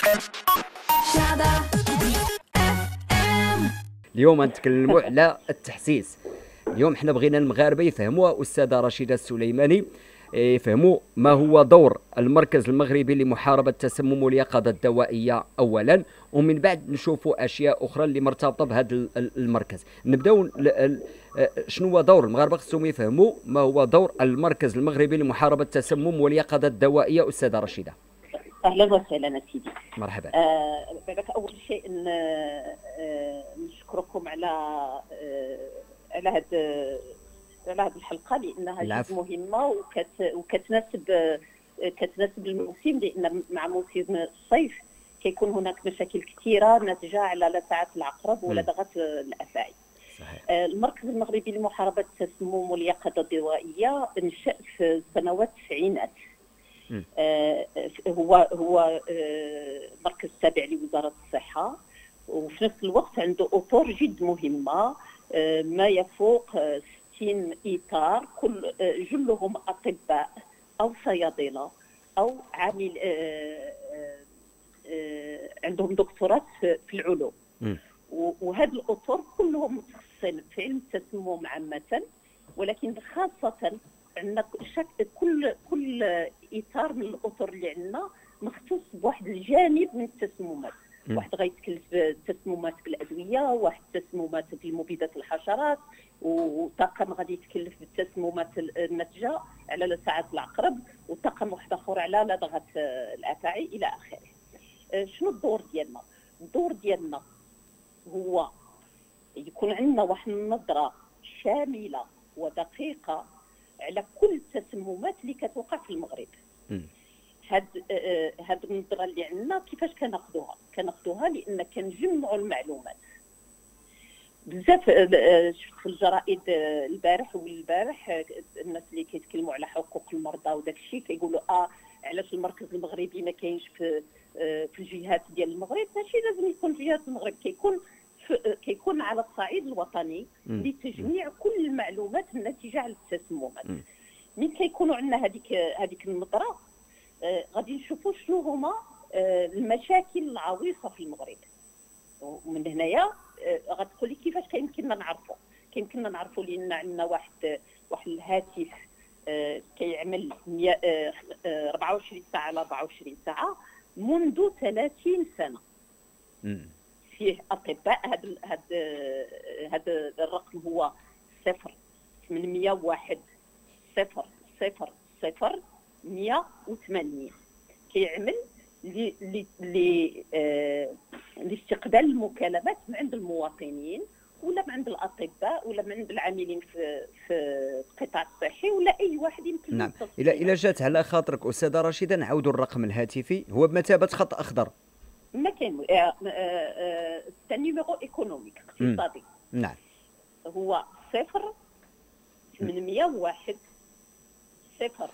اليوم غنتكلموا على التحسيس. اليوم حنا بغينا المغاربه يفهموا استاذه رشيده السليماني، يفهموا ما هو دور المركز المغربي لمحاربه التسمم واليقظه الدوائيه اولا، ومن بعد نشوفوا اشياء اخرى اللي مرتبطه بهذا المركز. نبداو شنو هو دور المغاربه، خصهم يفهموا ما هو دور المركز المغربي لمحاربه التسمم واليقظه الدوائيه. استاذه رشيده اهلا وسهلا سيدي. مرحبا. بعدك اول شيء نشكركم على هذه الحلقه لانها جد مهمه وكتناسب الموسم، لان مع موسم الصيف كيكون هناك مشاكل كثيره ناتجه على لسعات العقرب ولدغه الافاعي. المركز المغربي لمحاربه التسمم واليقظه الدوائيه انشأ في سنوات التسعينات. هو مركز تابع لوزاره الصحه، وفي نفس الوقت عنده اطر جد مهمه، ما يفوق 60 اطار، كل جلهم اطباء او صيادله او عامل عندهم دكتوراه في العلوم. وهذه الاطر كلهم متخصصين في علم التسمم عامه، ولكن خاصه عندنا كل اطار من الاطر اللي عندنا مختص بواحد الجانب من التسممات. واحد غيتكلف بالتسممات بالادويه، واحد التسممات بالمبيدات الحشرات، وطاقم غادي يتكلف بالتسممات الناتجه على لسعات العقرب، وطاقم واحد اخر على لدغه الافاعي الى اخره. شنو الدور ديالنا؟ الدور ديالنا هو يكون عندنا واحد النظره شامله ودقيقه على كل التسممات اللي كتوقع في المغرب. هاد النظره اللي عندنا كيفاش كناخذوها لان كنجمعوا المعلومات بزاف. شفت في الجرائد البارح والبارح الناس اللي كيتكلموا على حقوق المرضى وداك الشيء كيقولوا علاش المركز المغربي ما كاينش في الجهات ديال المغرب. ماشي لازم يكون في جهات المغرب، كيكون على الصعيد الوطني لتجميع كل المعلومات الناتجه على التسممات. من كيكونوا عندنا هذيك النظره غادي نشوفوا شنو هما المشاكل العويصه في المغرب. ومن هنايا غتقولي كيفاش كيمكننا نعرفوا لان عندنا واحد الهاتف كيعمل 24 ساعه على 24 ساعه منذ 30 سنه. فيه اطباء. هذا الرقم هو 0801 000 180. كيعمل لاستقبال المكالمات من عند المواطنين ولا من عند الاطباء ولا من عند العاملين في القطاع الصحي ولا اي واحد يمكن. نعم. الى جات على خاطرك استاذه رشيده نعاودوا الرقم الهاتفي، هو بمثابه خط اخضر. ما كاين نيميرو ايكونوميك اقتصادي. نعم. هو 0801 000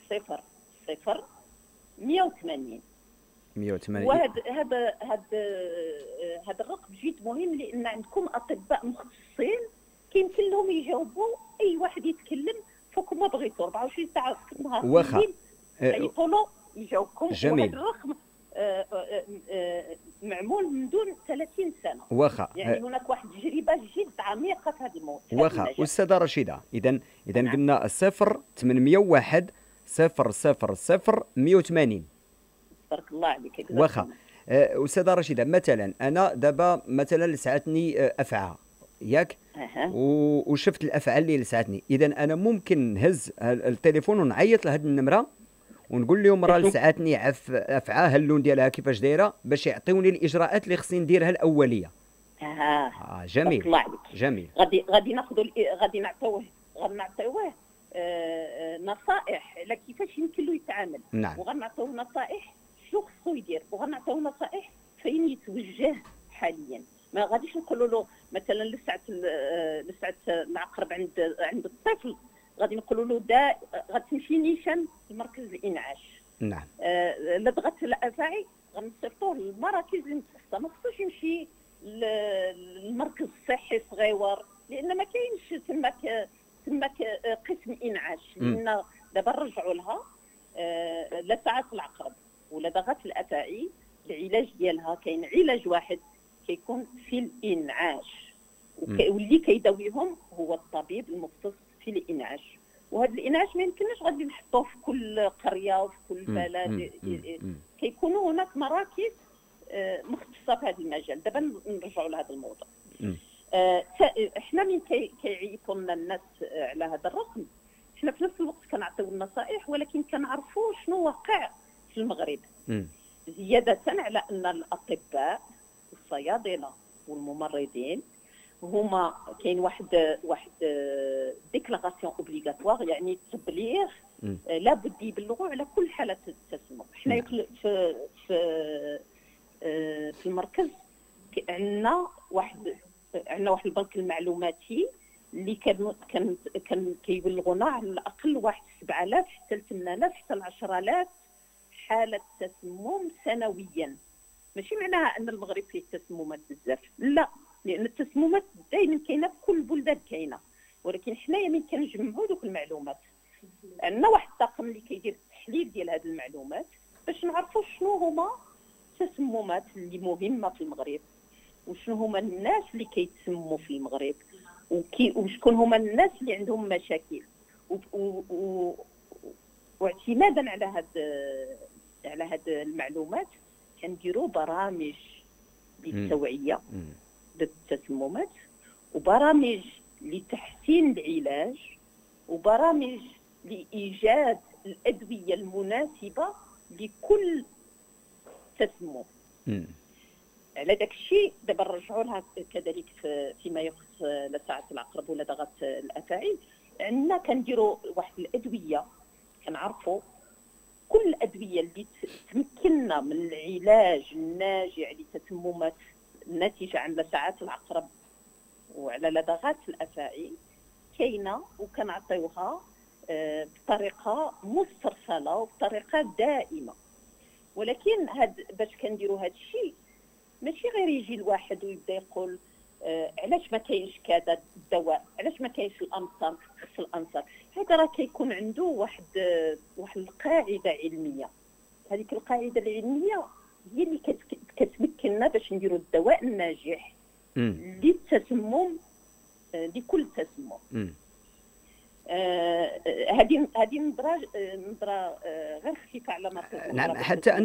180. وهذا الرقم جد مهم لان عندكم اطباء مختصين كيمكن لهم يجاوبوا اي واحد يتكلم فوق ما بغيتوا 24 ساعه في النهار. واخا يطولوا يجاوبكم. جميل. وهذا الرقم معمول من دون 30 سنه. واخا يعني هناك واحد التجربه جد عميقه في هذا الموضوع. واخا استاذه رشيده، اذا قلنا 0801 000 180. بارك الله عليك. واخا استاذه رشيده، مثلا انا دابا مثلا لسعتني افعى ياك، وشفت الافعى اللي لسعتني، اذا انا ممكن نهز التليفون ونعيط لهاد النمره ونقول لهم راه لسعتني افعى، ها اللون ديالها كيفاش دايره، باش يعطيوني الاجراءات اللي خصني نديرها الاوليه. جميل. الله عليك. جميل. غادي نعطيوه نصائح على كيفاش يمكن له يتعامل. نعم. وغنعطيوه نصائح شنو خصو يدير، وغنعطيوه نصائح فين يتوجه حاليا. ما غاديش نقولوا له مثلا لسعة العقرب عند الطفل غادي نقولوا له غتمشي نيشان لمركز الانعاش. نعم. لدغه الافاعي غنصيفطوه للمراكز المتخصصه، ما خصوش يمشي للمركز الصحي صغيور لان ما كاينش تماك قسم انعاش. لان دابا نرجعوا لها لسعات العقرب ولدغات الافاعي العلاج ديالها كاين علاج واحد كيكون في الانعاش، واللي كيداويهم هو الطبيب المختص في الانعاش. وهذا الانعاش ما يمكنناش غادي نحطوه في كل قريه وفي كل بلد، كيكونوا هناك مراكز مختصه في هذا المجال. دابا نرجعوا لهذا الموضوع. احنا من كيعيطوا لنا الناس على هذا الرقم، احنا في نفس الوقت كنعطيو النصائح، ولكن كنعرفوا شنو واقع في المغرب. زياده على ان الاطباء والصيادله والممرضين هما كاين واحد ديكلاراسيون اوبليغاتوار، يعني تبليغ لابد يبلغوا على كل حالات التسمم. حنا في المركز عندنا واحد البنك المعلوماتي اللي كان كيبلغونا على الاقل واحد 7000 حتى ل 8000 حتى ل 10000 حاله تسمم سنويا. ماشي معناها ان المغرب فيه تسممات بزاف، لا، لان التسممات دائما كاينه في كل البلدان كاينه، ولكن حنايا من كنجمعوا دوك المعلومات عندنا واحد الطاقم اللي كيدير التحليل ديال هذه المعلومات باش نعرفوا شنو هما التسممات اللي مهمه في المغرب، وشنو هما الناس اللي كيتسمموا في المغرب، وشكون هما الناس اللي عندهم مشاكل. واعتمادا على هاد المعلومات كنديروا برامج للتوعيه ضد التسممات، وبرامج لتحسين العلاج، وبرامج لايجاد الادويه المناسبه لكل تسمم. على داك الشيء دابا نرجعوا لها كذلك فيما يخص لساعة العقرب ولا ضغط الافاعي. عندنا كنديروا واحد الادويه، كنعرفوا كل الادويه اللي تمكننا من العلاج الناجع لتسممات الناتجه عن لساعات العقرب وعلى لدغات الافاعي كاينه، وكنعطيوها بطريقه مسترسله وبطريقه دائمه. ولكن باش كنديروا هذا الشيء ماشي غير يجي الواحد ويبدا يقول علاش ما كاينش كذا الدواء، علاش ما كاينش الامصار خص الانصار. هذا راه كيكون عنده واحد القاعده علميه. هذيك القاعده العلميه هي اللي كتمكننا باش نديروا الدواء الناجح للتسمم، لكل تسمم. هذه نظره غير خفيفه على ما نعم.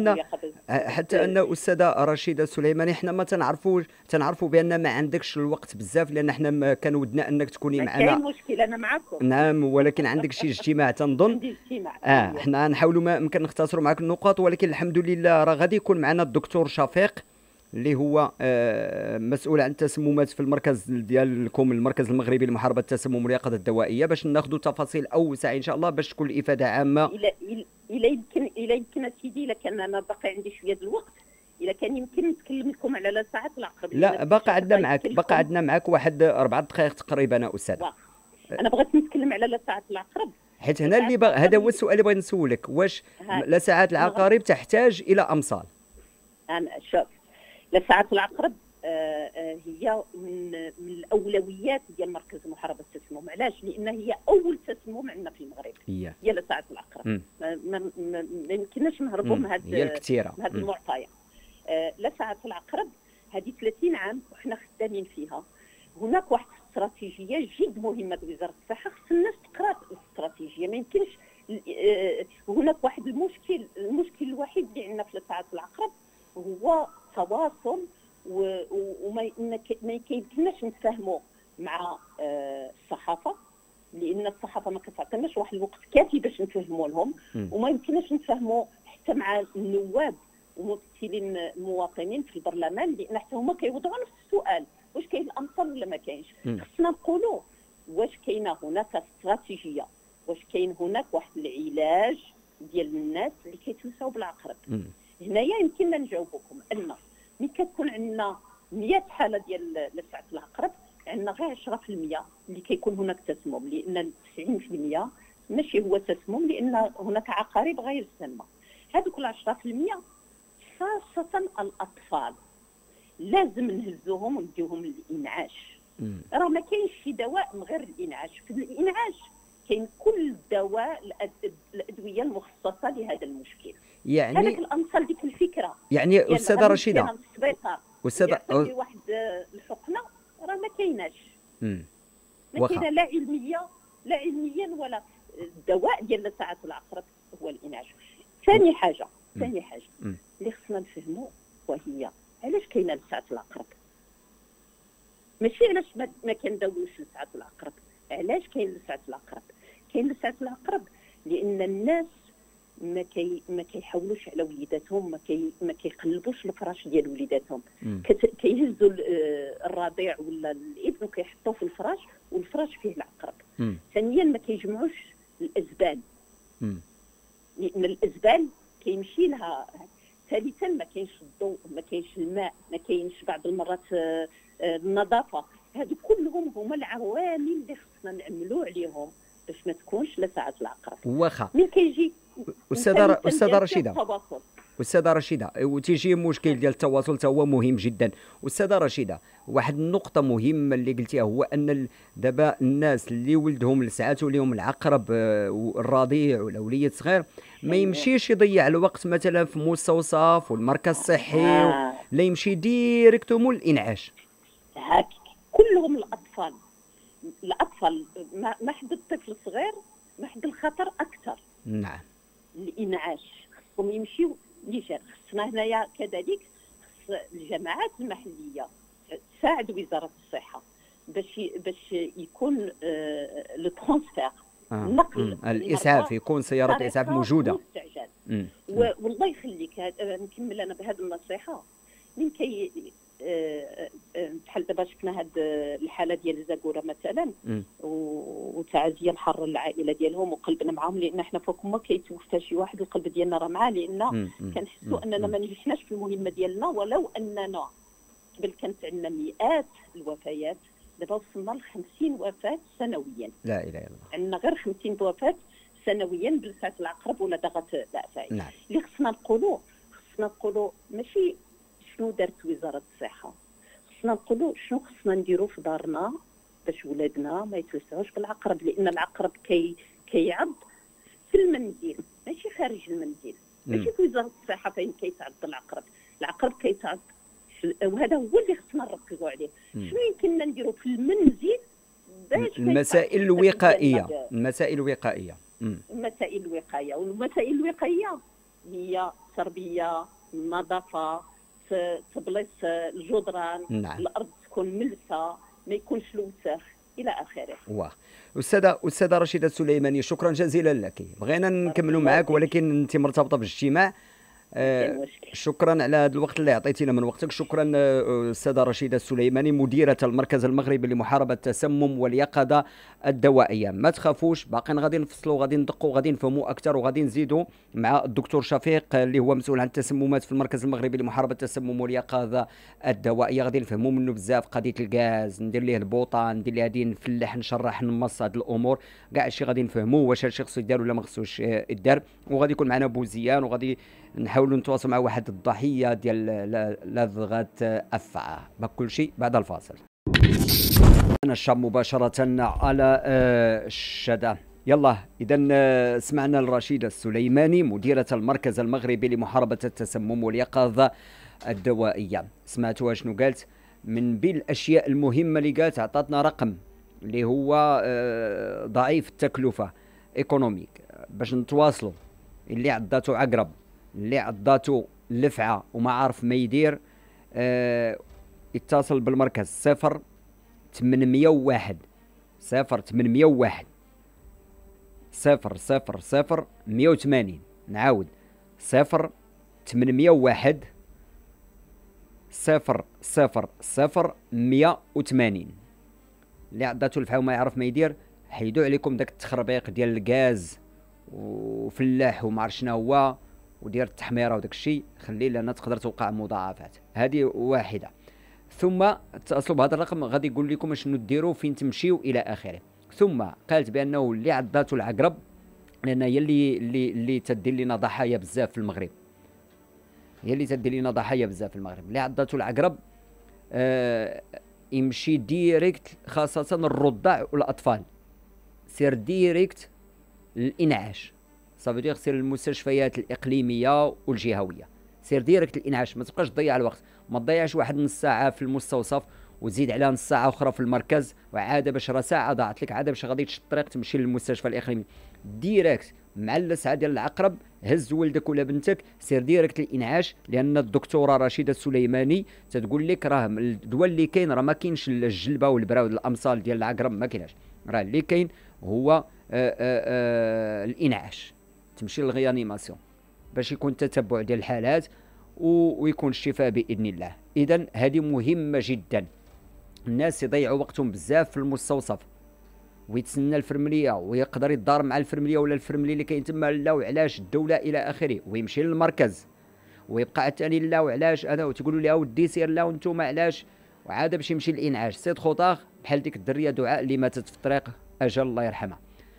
حتى ان استاذه رشيده سليماني، حنا ما تنعرفوا بان ما عندكش الوقت بزاف، لان حنا كان ودنا انك تكوني معنا. كاين مشكل، انا معكم. نعم، ولكن عندك شي اجتماع تنظن. عندي اجتماع. حنا نحاولوا ما يمكن نختصروا معك النقاط، ولكن الحمد لله راه غادي يكون معنا الدكتور شفيق اللي هو مسؤول عن التسممات في المركز ديالكم، المركز المغربي لمحاربه التسمم واليقظه الدوائيه، باش ناخذوا تفاصيل اوسع ان شاء الله باش تكون الافاده عامه. الى يمكن سيدي، الا كان انا باقي عندي شويه د الوقت، الا كان يمكن نتكلم لكم على ساعات العقرب. لا، باقي عندنا معك واحد 4 دقائق تقريبا استاذ. انا بغيت نتكلم على ساعات العقرب، حيت هنا هذا هو السؤال اللي بغيت نسولك، واش لساعات العقارب تحتاج الى امصال؟ انا شوف، لساعات العقرب هي من الاولويات ديال مركز محاربه التسمم. علاش؟ لان هي اول تسمم عندنا في المغرب، هي لساعات العقرب. ما يمكنناش نهربوا من هذه المعطيات. لساعات العقرب هذه 30 عام وحنا خدامين فيها. هناك واحد استراتيجيه جد مهمه لوزاره الصحه، خص الناس تقرا الاستراتيجيه. ما يمكنش هناك واحد المشكل الوحيد اللي عندنا في لساعات العقرب هو تواصل، وما يمكنناش نتفاهموا مع الصحافه، لان الصحافه ما كتعطيناش واحد الوقت كافي باش نفهموا لهم، وما يمكنناش نتفاهموا حتى مع النواب وممثلين المواطنين في البرلمان، لان حتى هما كيوضعوا نفس السؤال، واش كاين الامصار ولا ما كاينش. خصنا نقولوا واش كاينه هناك استراتيجيه، واش كاين هناك واحد العلاج ديال الناس اللي كيتمسوا بالعقرب. هنايا يمكننا نجاوبكم ان ملي كتكون عندنا 100 حاله ديال لسعه العقرب، عندنا غير 10% اللي كيكون هناك تسمم، لان 90% ماشي هو تسمم، لان هناك عقارب غير سامه. هذوك 10% خاصه الاطفال لازم نهزوهم ونديوهم للانعاش. راه ما كاينش شي دواء من غير الانعاش. في الانعاش كاين كل دواء الادويه المخصصه لهذا المشكل. يعني هذاك الامثال ديك الفكره يعني استاذه رشيده، السبيطار استاذه يعطي واحد الحقنه راه ما كايناش، مم. ما كاينه لا علميه لا علميا ولا. الدواء ديال ساعة العقرب هو الانعاش. ثاني حاجه اللي خصنا نفهموا وهي علاش كاينه لساعة العقرب، ماشي علاش ما كنداويوش لساعة العقرب. علاش كاين لساعة العقرب؟ كاين لساعة العقرب لان الناس ما كيحاولوش على وليداتهم، ما كيقلبوش الفراش ديال وليداتهم، كيهزوا الرضيع ولا الابن وكيحطوه في الفراش والفراش فيه العقرب. ثانيا ما كيجمعوش الازبال، لان الازبال كيمشي لها. ثالثا ما كاينش الضوء، ما كاينش الماء، ما كاينش بعض المرات النظافه. هادو كلهم هما العوامل اللي خصنا نعملوا عليهم باش ما تكونش لساعة العقرب. واخا ملي كيجي استاذه رشيده وتيجي مشكل ديال التواصل حتى هو مهم جدا. استاذه رشيده، واحد النقطه مهمه اللي قلتيها هو ان دابا الناس اللي ولدهم لسعاتوا لهم العقرب الرضيع ولا وليد صغير ما يمشيش يضيع الوقت مثلا في مستوصف والمركز الصحي لا يمشي ديريكتو مول الانعاش. هاك كلهم الاطفال ما حد الطفل الصغير ما حد الخطر اكثر. نعم. الانعاش خصهم يمشيو لجان. خصنا هنايا كذلك خص الجماعات المحليه تساعد وزاره الصحه باش يكون لو ترونسفير النقل الاسعاف، يكون سيارات الاسعاف موجوده. والله يخليك نكمل انا بهذه النصيحه. من كي بحال دابا شفنا هاد الحاله ديال الزاكوره مثلا وتعازيه الحر العائله ديالهم وقلبنا معاهم، لان حنا فوق ما كيتوفى شي واحد القلب ديالنا راه معاه، لان كنحسوا اننا ما نجحناش في المهمه ديالنا. ولو اننا قبل كانت عندنا مئات الوفيات، دابا وصلنا ل 50 وفاه سنويا. لا اله الا الله. عندنا غير 50 وفاه سنويا بلسعة العقرب ولا ضغط الافاعي. نعم. اللي خصنا نقولوا ماشي شنو دارت وزاره الصحه، خصنا نقولوا شنو خصنا نديروا في دارنا باش ولادنا ما يتلسعوش بالعقرب. لان العقرب كيعض في المنزل ماشي خارج المنزل، ماشي في وزاره الصحه فين كيتعض العقرب كيتعض. وهذا هو اللي خصنا نركزوا عليه. شنو يمكننا نديروا في المنزل باش المسائل الوقائيه. والمسائل الوقائيه هي تربيه، نظافه، تبليص الجدران. نعم. الارض تكون ملسه، ما يكونش الوسخ الى اخره. واه استاذه رشيده السليماني، شكرا جزيلا لك. بغينا نكملوا معك ولكن انت مرتبطه بالاجتماع. شكرا على هذا الوقت اللي عطيتينا من وقتك. شكرا استاذه رشيده السليماني، مديره المركز المغربي لمحاربه التسمم واليقظه الدوائيه. ما تخافوش، باقيين غادي نفصلوا، غادي ندقوا، غادي نفهموا اكثر، وغادي نزيدوا مع الدكتور شفيق اللي هو مسؤول عن التسممات في المركز المغربي لمحاربه التسمم واليقظه الدوائيه. غادي نفهموا منه بزاف قضيه الغاز، ندير ليه البوطه، ندير ليه هذه، نفلح، نشرح، نمص هذه الامور كاع الشيء غادي نفهموه واش هادشي خصو يدار ولا ما خصوش يدار. وغادي يكون معنا بوزيان، وغادي نحاولوا نتواصلوا مع واحد الضحيه ديال لدغه افعى. كل شيء بعد الفاصل. نشرب مباشره على الشدة. يلا اذا سمعنا الرشيده السليماني مديره المركز المغربي لمحاربه التسمم واليقظه الدوائيه. سمعتوها شنو قالت؟ من بين الاشياء المهمه اللي قالت عطاتنا رقم اللي هو ضعيف التكلفه ايكونوميك باش نتواصلوا. اللي عضاتو عقرب، اللي عضاتو لفعه وما عارف ما يدير، يتصل بالمركز 0801 0801 000 180. نعاود 0801 000 180. اللي عضاتو الفعه وما يعرف ما يدير، حيدوا عليكم داك التخربيق ديال الغاز وفلاح وما عرف شنو هو ودير التحميره وداك الشيء، خليه لان تقدر توقع مضاعفات. هذه واحده. ثم اتصلوا بهذا الرقم غادي يقول لكم شنو ديروا، فين تمشيو الى اخره. ثم قالت بانه اللي عضاتو العقرب، لان هي اللي تدير لنا ضحايا بزاف في المغرب، اللي عضاتو العقرب يمشي ديريكت، خاصه الرضع والاطفال، سير ديريكت للانعاش، صافي دير سير للمستشفيات الاقليميه والجهويه، سير ديريكت الانعاش، ما تبقاش تضيع الوقت، ما تضيعش واحد نص ساعه في المستوصف وتزيد عليها نص ساعه اخرى في المركز، وعاد باش راه ساعه ضاعت لك، عاد باش غادي تشد الطريق تمشي للمستشفى الاقليمي. ديريكت مع اللسعه ديال العقرب هز ولدك ولا بنتك سير ديريكت الانعاش، لان الدكتوره رشيده السليماني تتقول لك راه الدواء اللي كاين راه ما كاينش الجلبه والبراود الامصال ديال العقرب ما كايناش، راه اللي كاين هو الانعاش، تمشي للغيانيماسيون باش يكون تتبع ديال الحالات ويكون الشفاء باذن الله. اذا هذه مهمه جدا. الناس يضيعوا وقتهم بزاف في المستوصف ويتسنى الفرمليه ويقدر يتضارب مع الفرمليه ولا الفرملي اللي كاين تما لا وعلاش الدوله الى اخره، ويمشي للمركز ويبقى عثاني لا وعلاش هذا، وتقولوا له اودي سير لا وانتم علاش، وعاد باش يمشي للانعاش سيد خطاخ بحال ديك الدريه دعاء اللي ماتت في الطريق اجل الله يرحمها.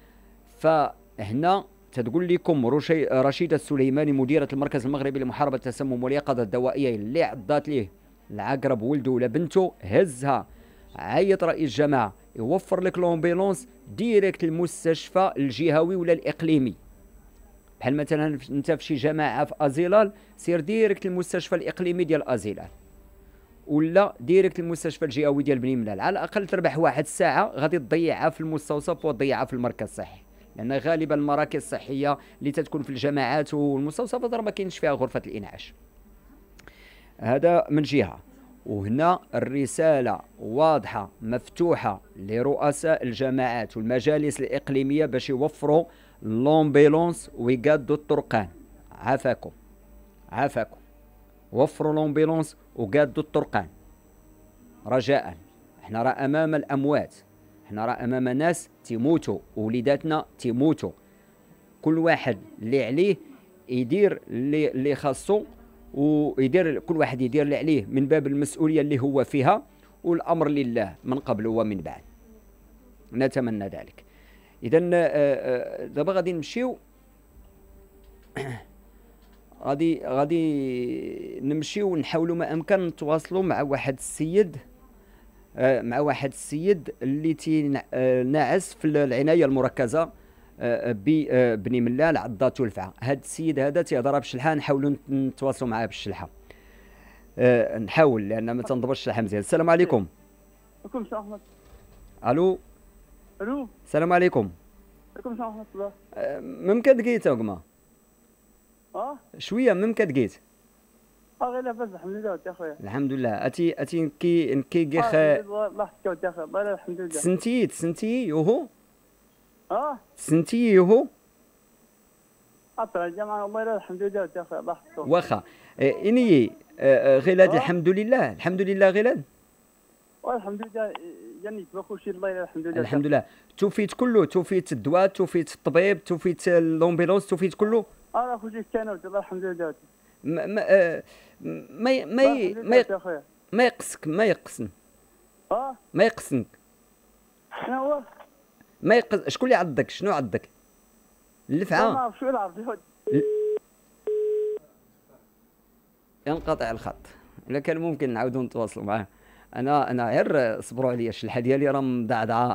فهنا تتقول لكم رشيده السليماني مديره المركز المغربي لمحاربه التسمم واليقظه الدوائيه اللي عضات ليه العقرب ولده ولا بنته، هزها عيط رئيس جماعه يوفر لك لومبيلونس ديريكت المستشفى الجهوي ولا الاقليمي. بحال مثلا انت في شي جماعه في ازيلال سير ديريكت المستشفى الاقليمي ديال ازيلال ولا ديريكت المستشفى الجهوي ديال بني ملال، على الاقل تربح واحد الساعه غادي تضيعها في المستوصف وتضيعها في المركز الصحي، لان غالبا المراكز الصحيه اللي تتكون في الجماعات والمستوصفات راه ما كاينش فيها غرفه الانعاش. هذا من جهه. وهنا الرساله واضحه مفتوحه لرؤساء الجماعات والمجالس الاقليميه باش يوفروا لومبيلونس ويقادوا الطرقان. عافاكم عافاكم، وفروا لومبيلونس وقادوا الطرقان رجاء. احنا راه امام الاموات، احنا راه امام ناس تيموتوا، وليداتنا تيموتوا. كل واحد اللي عليه يدير اللي خاصو، ويدير كل واحد يدير اللي عليه من باب المسؤوليه اللي هو فيها، والامر لله من قبل ومن بعد. نتمنى ذلك. اذا دابا غادي نمشيو غادي نمشيو ونحاولوا ما امكن نتواصلوا مع واحد السيد اللي ناعس في العنايه المركزه ببني ملال عضاتو الفعه. هذا السيد هذا تيهضر بالشلحه، نحاولوا نتواصلوا معاه بالشلحه، نحاول لان ما تنضبطش الشلحه مزيان. السلام عليكم. عليكم السلام ورحمة الو الله. السلام عليكم. عليكم السلام ورحمة الله. ممكن دقيت وقما شويه ممكن دقيت غير لاباس الحمد لله يا خويا. الحمد لله. اتي نكي غيخ الله يحفظك يا خويا. الله الحمد لله. تسنتي يوهو تسنتي يوهو أطلع الجامعة. الله الحمد لله يا خويا. الله يحفظك. واخا اني غلاد الحمد لله غلاد والحمد لله جنيت ما كلشي. الله الحمد لله. الحمد لله. توفيت كله، توفيت الدواء، توفيت الطبيب، توفيت اللومبيلونس، توفيت كله. انا كلشي كان الله الحمد لله. ما ما يقصك ما يقصن ما يقصنك. شنو هو؟ ما يقص. شكون اللي عضك؟ شنو عضك؟ اللفعه؟ ما نعرف شو نعرف. ينقطع الخط. الا كان ممكن نعاودوا نتواصلوا معاه. انا غير صبروا عليا، الشلحه ديالي راه مضعضعه.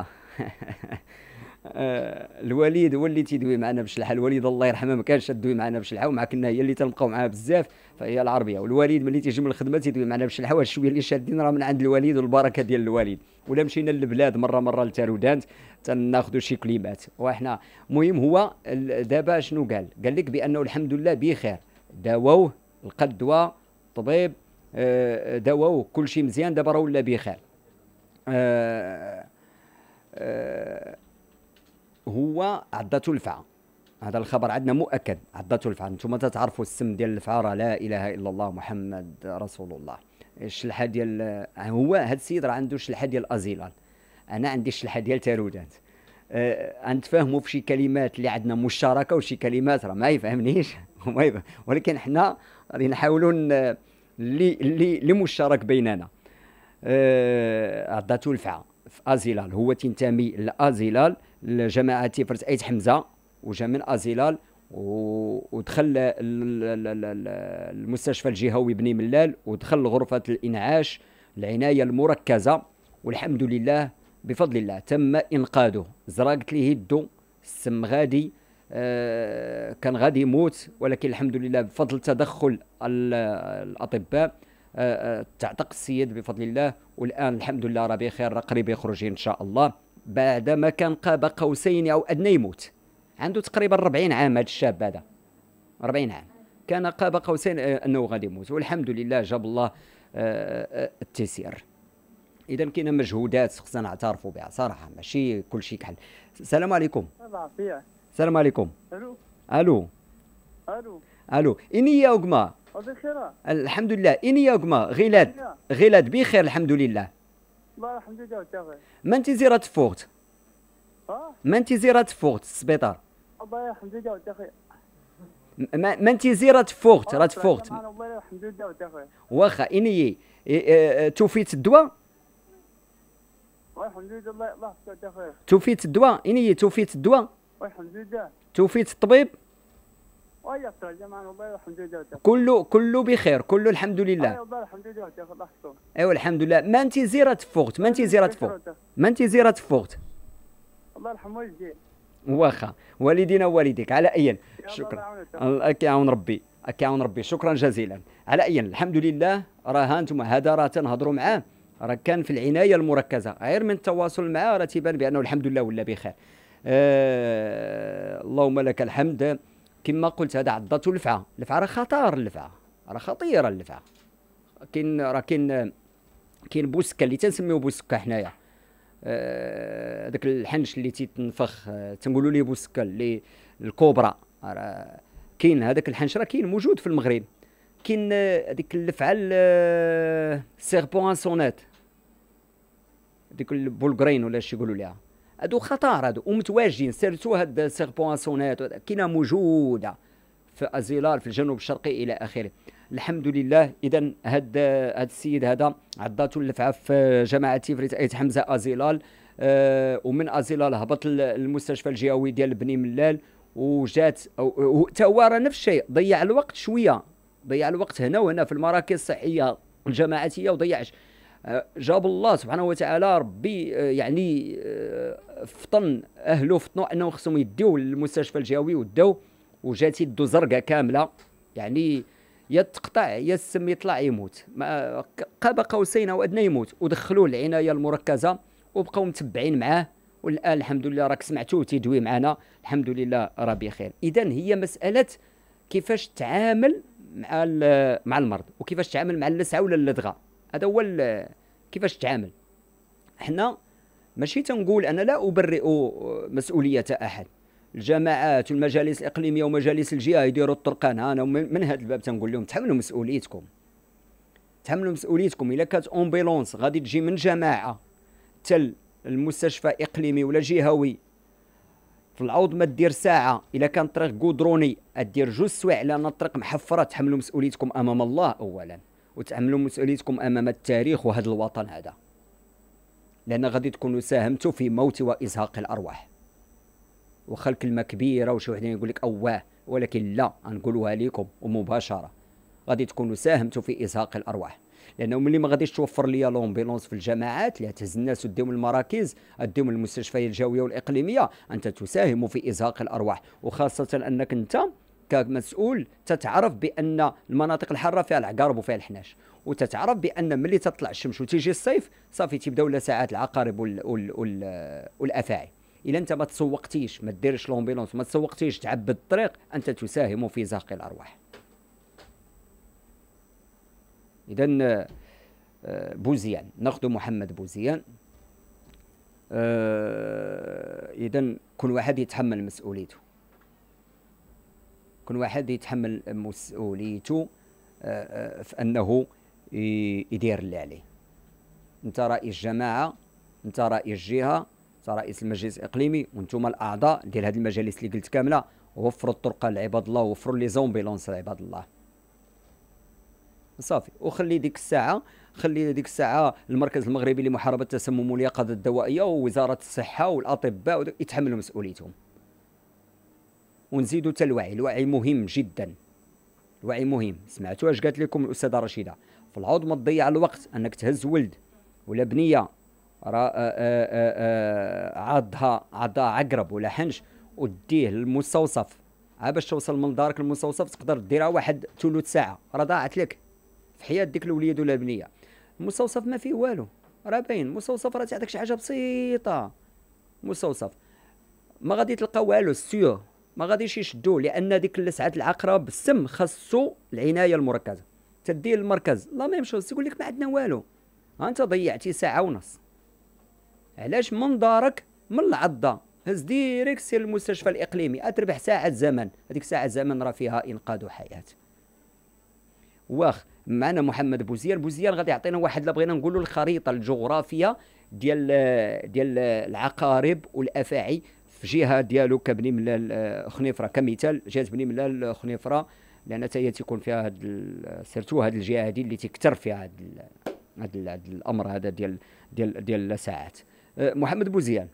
الوليد هو اللي تيدوي معنا بالشلحه. الوليد الله يرحمه ما كانش تدوي معنا بالشلحه، ومع كنا هي اللي تنبقاو معاها بزاف، فهي العربيه. والوليد ملي تيجي من الخدمه تيدوي معنا بالشلحه، وهاد الشويه اللي شادين راه من عند الوليد والبركه ديال الوليد. ولا مشينا للبلاد مره لتارودانت تناخذوا شي كليمات وحنا. المهم هو دابا شنو قال لك بانه الحمد لله بخير، داووه لقى الدواء، طبيب داووه كل شيء مزيان، دابا راه ولا بخير. هو عضاتو الفعه، هذا الخبر عندنا مؤكد، عضاتو الفعه. انتم تعرفوا السم ديال الفعه راه لا اله الا الله محمد رسول الله. الشلحه ديال هو هذا السيد راه عنده الشلحه ديال ازيلال، انا عندي الشلحه ديال تارودات. غنتفاهموا في شي كلمات اللي عندنا مشتركه، وشي كلمات راه ما يفهمنيش ولكن حنا غادي نحاولوا اللي مشترك بيننا. عضاتو الفعه في ازيلال، هو تنتمي لازيلال لجماعه تيفرت ايت حمزه، وجا من ازيلال ودخل المستشفى الجهوي بني ملال، ودخل غرفه الانعاش العنايه المركزه، والحمد لله بفضل الله تم انقاذه. زرقت ليه يدو، السم غادي، كان غادي يموت، ولكن الحمد لله بفضل تدخل الاطباء تعتق السيد بفضل الله، والان الحمد لله راه بخير، راه قريب يخرج ان شاء الله، بعدما كان قاب قوسين او ادنى يموت. عنده تقريبا 40 عام هذا الشاب هذا، 40 عام كان قاب قوسين انه غادي يموت، والحمد لله جاب الله التيسير. اذا كاينه مجهودات خصنا نعترفوا بها صراحه، ماشي كل شيء كحل. السلام عليكم. العافية. السلام عليكم. الو الو الو الو اني يا اوغما. بخير. الحمد لله. اني يا اوغما غلاد. غلاد بخير الحمد لله. الله الحمد لله وتاخير. ما انت زيرة فوقت؟ ما انت زيرة فوقت السبيطار؟ الله الحمد لله وتاخير. ما انت زيرة فوقت، راه تفوقت. الله الحمد لله وتاخير. واخا اني توفيت الدواء؟ الحمد لله الله وتاخير. توفيت الدواء؟ اني توفيت الدواء؟ الحمد لله. توفيت الطبيب؟ ويا جماعة والله الحمد لله وتاخير. كله بخير، كله الحمد لله. والله الحمد لله وتاخير الله يحفظك. ايوا الحمد لله. ما انت زيرة فوقت، ما انت زيرة فوقت، ما انت زيرة فوقت. الله يرحم والديك. واخا والدينا ووالديك. على اي شكرا، الله يعاون ربي، يعاون ربي، شكرا جزيلا. على اي الحمد لله. راه انتم هذا راه تنهضروا معاه، راه كان في العنايه المركزه، غير من التواصل معاه راه تيبان بانه الحمد لله ولا بخير. اللهم لك الحمد. كما قلت هذا عضته اللفعه، اللفعه راه خطر، اللفعه راه خطيره، اللفعه كاين بوسكه اللي تنسميو بوسكه حنايا، داك الحنش اللي تيتنفخ تنقولوا ليه بوسكه، اللي الكوبرا، راه كاين هذاك الحنش، راه كاين موجود في المغرب. كاين هذيك اللفعه السيربونسونات، ديك البولغرين ولا شي يقولوا ليها، هادو خطار هادو ومتواجدين، سيرتو هاد السيربونسونات كاينه موجوده في ازيلال في الجنوب الشرقي الى اخره. الحمد لله. اذا هاد السيد هذا عضاته اللفعه في جماعه تيفريت ايت حمزه ازيلال، ومن ازيلال هبط المستشفى الجهوي ديال بني ملال، وجات تا هو راه نفس الشيء، ضيع الوقت شويه، ضيع الوقت هنا وهنا في المراكز الصحيه الجماعاتيه وضيعش. جاب الله سبحانه وتعالى ربي يعني فطن اهله، فطنوا انهم خصهم يديو للمستشفى الجهوي وداو، وجات يدو زرقاء كامله، يعني يا تقطع يا السم يطلع يموت، ما قاب قوسين او ادنى يموت، ودخلوه العنايه المركزه وبقاو متبعين معاه، والان الحمد لله راك سمعتوه تيدوي معنا، الحمد لله راه بخير. اذا هي مساله كيفاش تعامل مع المرض، وكيفاش تعامل مع اللسعه ولا اللدغه، هذا هو كيفاش تعامل. احنا ماشي تنقول انا لا ابرئ مسؤوليه احد، الجماعات والمجالس الاقليميه ومجالس الجهه يديروا الطرقان، انا من هذا الباب تنقول لهم تحملوا مسؤوليتكم، تحملوا مسؤوليتكم. الا كانت امبيلونس غادي تجي من جماعه حتى المستشفى اقليمي ولا جهوي في العوض ما دير ساعه، الا كان طريق كودروني دير 2 سوايع لان الطريق محفره، تحملوا مسؤوليتكم امام الله اولا، وتحملوا مسؤوليتكم امام التاريخ وهذا الوطن هذا، لان غادي تكونوا ساهمتوا في موت وازهاق الارواح. وخا الكلمه كبيره وشي واحد يقول لك اواه، ولكن لا، نقولوها لكم ومباشره، غادي تكونوا ساهمتوا في ازهاق الارواح. لانه ملي ما غاديش توفر ليا لومبيلونس في الجماعات اللي تهز الناس وديهم المراكز، اديهم المستشفيات الجويه والاقليميه، انت تساهم في ازهاق الارواح، وخاصه انك انت كمسؤول تتعرف بان المناطق الحاره فيها العقارب وفيها الحناش، وتتعرف بان ملي تطلع الشمس وتيجي الصيف صافي تيبداو لساعات العقارب والافاعي. الا انت ما تسوقتيش، ما ديرش لومبيلونس، ما تسوقتيش تعبد الطريق، انت تساهم في زهق الارواح. اذا بوزيان، ناخذ محمد بوزيان. اذا كل واحد يتحمل مسؤوليته، كل واحد يتحمل مسؤوليته في انه يدير اللي عليه. انت رئيس جماعه، انت رئيس جهه، انت رئيس المجلس الاقليمي، وانتم الاعضاء ديال هذه المجالس اللي قلت كامله، وفروا الطرقه لعباد الله، وفروا لي زومبيلونس لعباد الله صافي. وخلي ديك الساعه، خلي ديك الساعه المركز المغربي لمحاربه التسمم واليقظه الدوائيه ووزاره الصحه والاطباء يتحملوا مسؤوليتهم. ونزيدوا حتى الوعي مهم جدا، الوعي مهم. سمعتوا اش قالت لكم الاستاذه رشيده؟ في العوض ما تضيع الوقت انك تهز ولد ولا بنيه راه عضها عقرب ولا حنش وديه للمستوصف عا باش توصل من دارك للمستوصف تقدر ديرها واحد ثلث ساعه، راه ضاعت لك في حياه ديك الوليد ولا البنيه. المستوصف ما فيه والو، راه باين المستوصف راه تعطيك شي حاجه بسيطه. مستوصف ما غادي تلقى والو سيور، ما غاديش يشدوه، لان ديك اللسعات العقرب السم خاصو العنايه المركزه. تديه للمركز لا ميم شوز تقول لك ما عندنا والو، ها انت ضيعتي ساعه ونص. علاش؟ من دارك من العضه هز ديريكت سير المستشفى الاقليمي، اتربح ساعه زمن، هذيك ساعه زمن راه فيها انقاذ حياه. واخ معنا محمد بوزيان. بوزيان غادي يعطينا واحد، لا بغينا نقولوا الخريطه الجغرافيه ديال العقارب والافاعي في جهه ديالو كبني ملال خنيفره كمثال، جهه بني ملال خنيفره، لان حتى هي تيكون فيها سيرتو هذه الجهه هذه اللي تكثر فيها هذا الامر هذا ديال الساعات. محمد بوزيان.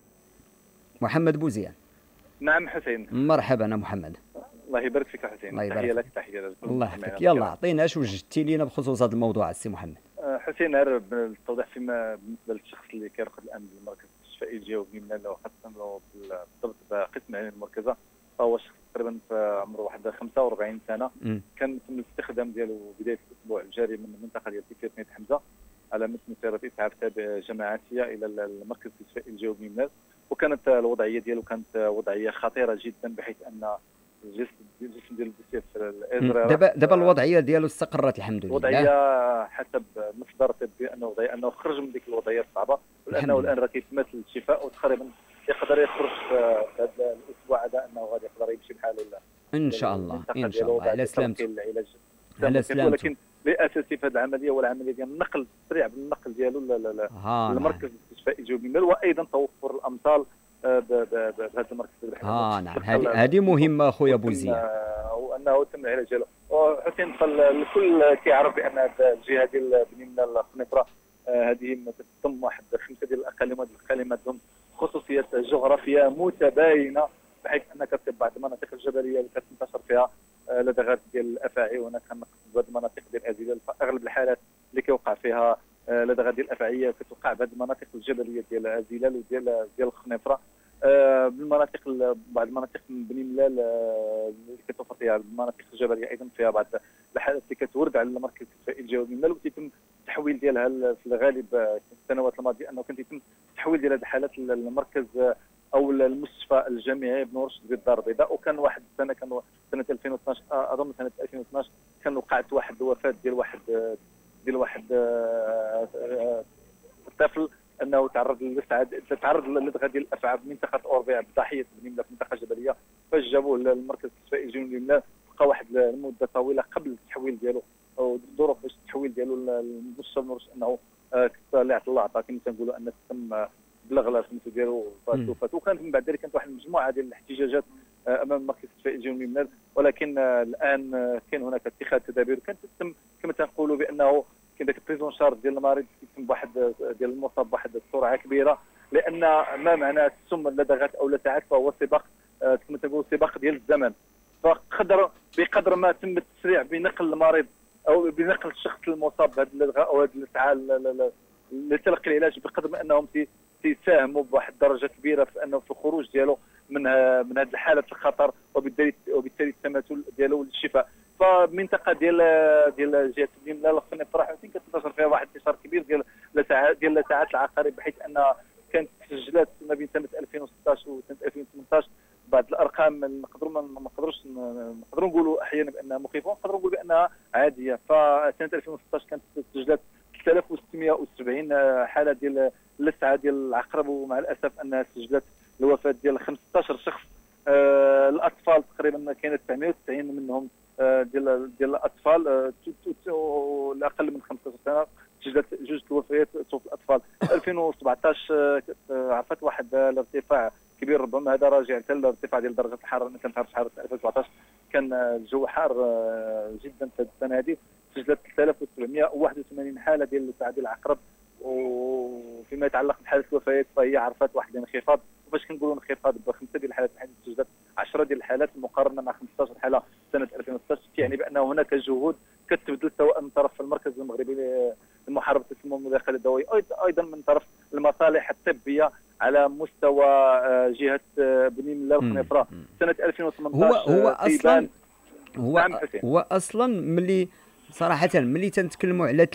محمد بوزيان. نعم حسين. مرحبا انا محمد. الله يبارك فيك حسين. تحيه لك تحيه لك. الله يحفظك. يلا عطينا اش وجدتي لينا بخصوص هذا الموضوع السي محمد. حسين غير بالتوضيح فيما بالنسبه للشخص اللي كيرقد الان بالمركز الاستشفائي الجوي من وخاصه بالضبط بقسم العنايه المركزه، فهو شخص تقريبا في عمره واحد 45 سنه. كان تم الاستخدام ديالو بدايه الاسبوع الجاري من المنطقه ديال تيكيرنيت حمزه على متن مسيره اسعاف جماعاتيه الى المركز الاستشفائي الجوي من، وكانت الوضعيه ديالو كانت وضعيه خطيره جدا، بحيث ان الجسم ديال الازرار دابا الوضعيه ديالو استقرت الحمد لله. الوضعيه حسب مصدر طبي انه خرج من ديك الوضعيه الصعبه، ولانه الان راه كيتمثل الشفاء، وتقريبا يقدر يخرج في هذا الاسبوع هذا انه غادي يقدر يمشي بحاله ان شاء الله ان شاء الله على سلامته. العلاج على سلامته. ولكن الاساسي في هذه العمليه هو العمليه ديال النقل السريع بالنقل ديالو للمركز الاستشفائي الجوي من، وايضا توفر الامثال بهذا المركز. نعم هذه مهمه اخويا بوزيان، وانه تم العلاج ديالو. وحسين الكل كيعرف بان الجهه ديال بني من الخنيفره هذه تضم واحد 5 ديال الاقاليم، وهذه الاقاليم عندهم خصوصيات جغرافيه متباينه، بحيث انك في بعض المناطق الجبليه اللي كتنتشر فيها لدغات ديال الافاعي، وهنا كنقصد بهذه المناطق ديال ازيلال، فاغلب الحالات اللي كيوقع فيها لدغات ديال الافاعيه كتوقع بهذه المناطق الجبليه ديال ازيلال وديال الخنيفره. بالمناطق بعض المناطق من بني ملال اللي كتوفر فيها المناطق الجبليه ايضا فيها بعض الحالات اللي كتورد على المركز الاستشفائي الجوي من ملال، وتيتم التحويل ديالها في الغالب في السنوات الماضيه، انه كان يتم التحويل ديال هذه الحالات للمركز او المستشفى الجامعي بن رشد بالدار البيضاء. وكان واحد السنه، كان سنه 2012 اظن سنه 2012 كان وقعت واحد الوفاه ديال واحد طفل انه تعرض للدغه ديال الافعى بمنطقه اوربيع بضاحيه بني ملال في منطقه جبليه، فاش جابوه للمركز الاستشفائي الجوي من بقى واحد المده طويله قبل التحويل ديالو، او الظروف باش التحويل ديالو للمستشفى بن رشد انه الله عطا كما تنقولوا ان تم بلغ سميتو ديالو فات. وكانت من بعد ذلك كانت واحد المجموعه ديال الاحتجاجات امام المركز الاستشفائي الجوي من، ولكن الان كاين هناك اتخاذ تدابير، كانت تتم كما تنقولوا بانه كاين داك البريزون شارج ديال المريض كيتم بواحد ديال المصاب بواحد السرعه كبيره، لان ما معنى السم اللدغات او اللسعات فهو سباق كما تنقولوا سباق ديال الزمن، بقدر ما تم التسريع بنقل المريض او بنقل الشخص المصاب بهذه اللدغه او هذه اللسعه لتلقي العلاج، بقدر ما انهم تيساهموا بواحد الدرجه كبيره في انه في الخروج ديالو من هذه الحاله الخطر، وبالتالي التماثل ديالو للشفاء. فمنطقه ديال جهه بني ملال الخنيفره كتنتشر فيها واحد الانتشار كبير ديال لساعات العقارب، بحيث ان كانت تسجيلات ما بين سنه 2016 وسنه 2018 بعض الارقام نقدروا نقولوا احيانا بانها مخيفه، ونقدروا نقولوا بانها عاديه. فسنه 2016 كانت تسجيلات 3670 حاله ديال اللسعه ديال العقرب، ومع الاسف انها سجلت الوفاه ديال 15 شخص. الاطفال تقريبا كاين 990 منهم ديال الاطفال الاقل من 15 سنه، سجلت جوج الوفيات في الاطفال. 2017 عرفت واحد الارتفاع كبير، ربما هذا راجع حتى للارتفاع ديال درجه الحراره، كانت في شهر 2017 كان الجو حار جدا في هذه السنه هذه، سجلت 3781 حاله ديال اللسعه ديال العقرب. وفيما يتعلق بحاله الوفيات فهي عرفت واحد الانخفاض، وفاش كنقولوا انخفاض بخمسه ديال الحالات الحديثه سجلت 10 ديال الحالات مقارنه مع 15 حاله سنه 2016، يعني بان هناك جهود كتبذل سواء من طرف المركز المغربي لمحاربه السموم والمداخله الدوائيه، ايضا من طرف المصالح الطبيه على على مستوى جهه بني ملا الخنيفره سنه 2018 هو اصلا نعم حسين. هو اصلا ملي صراحه ملي تنتكلموا على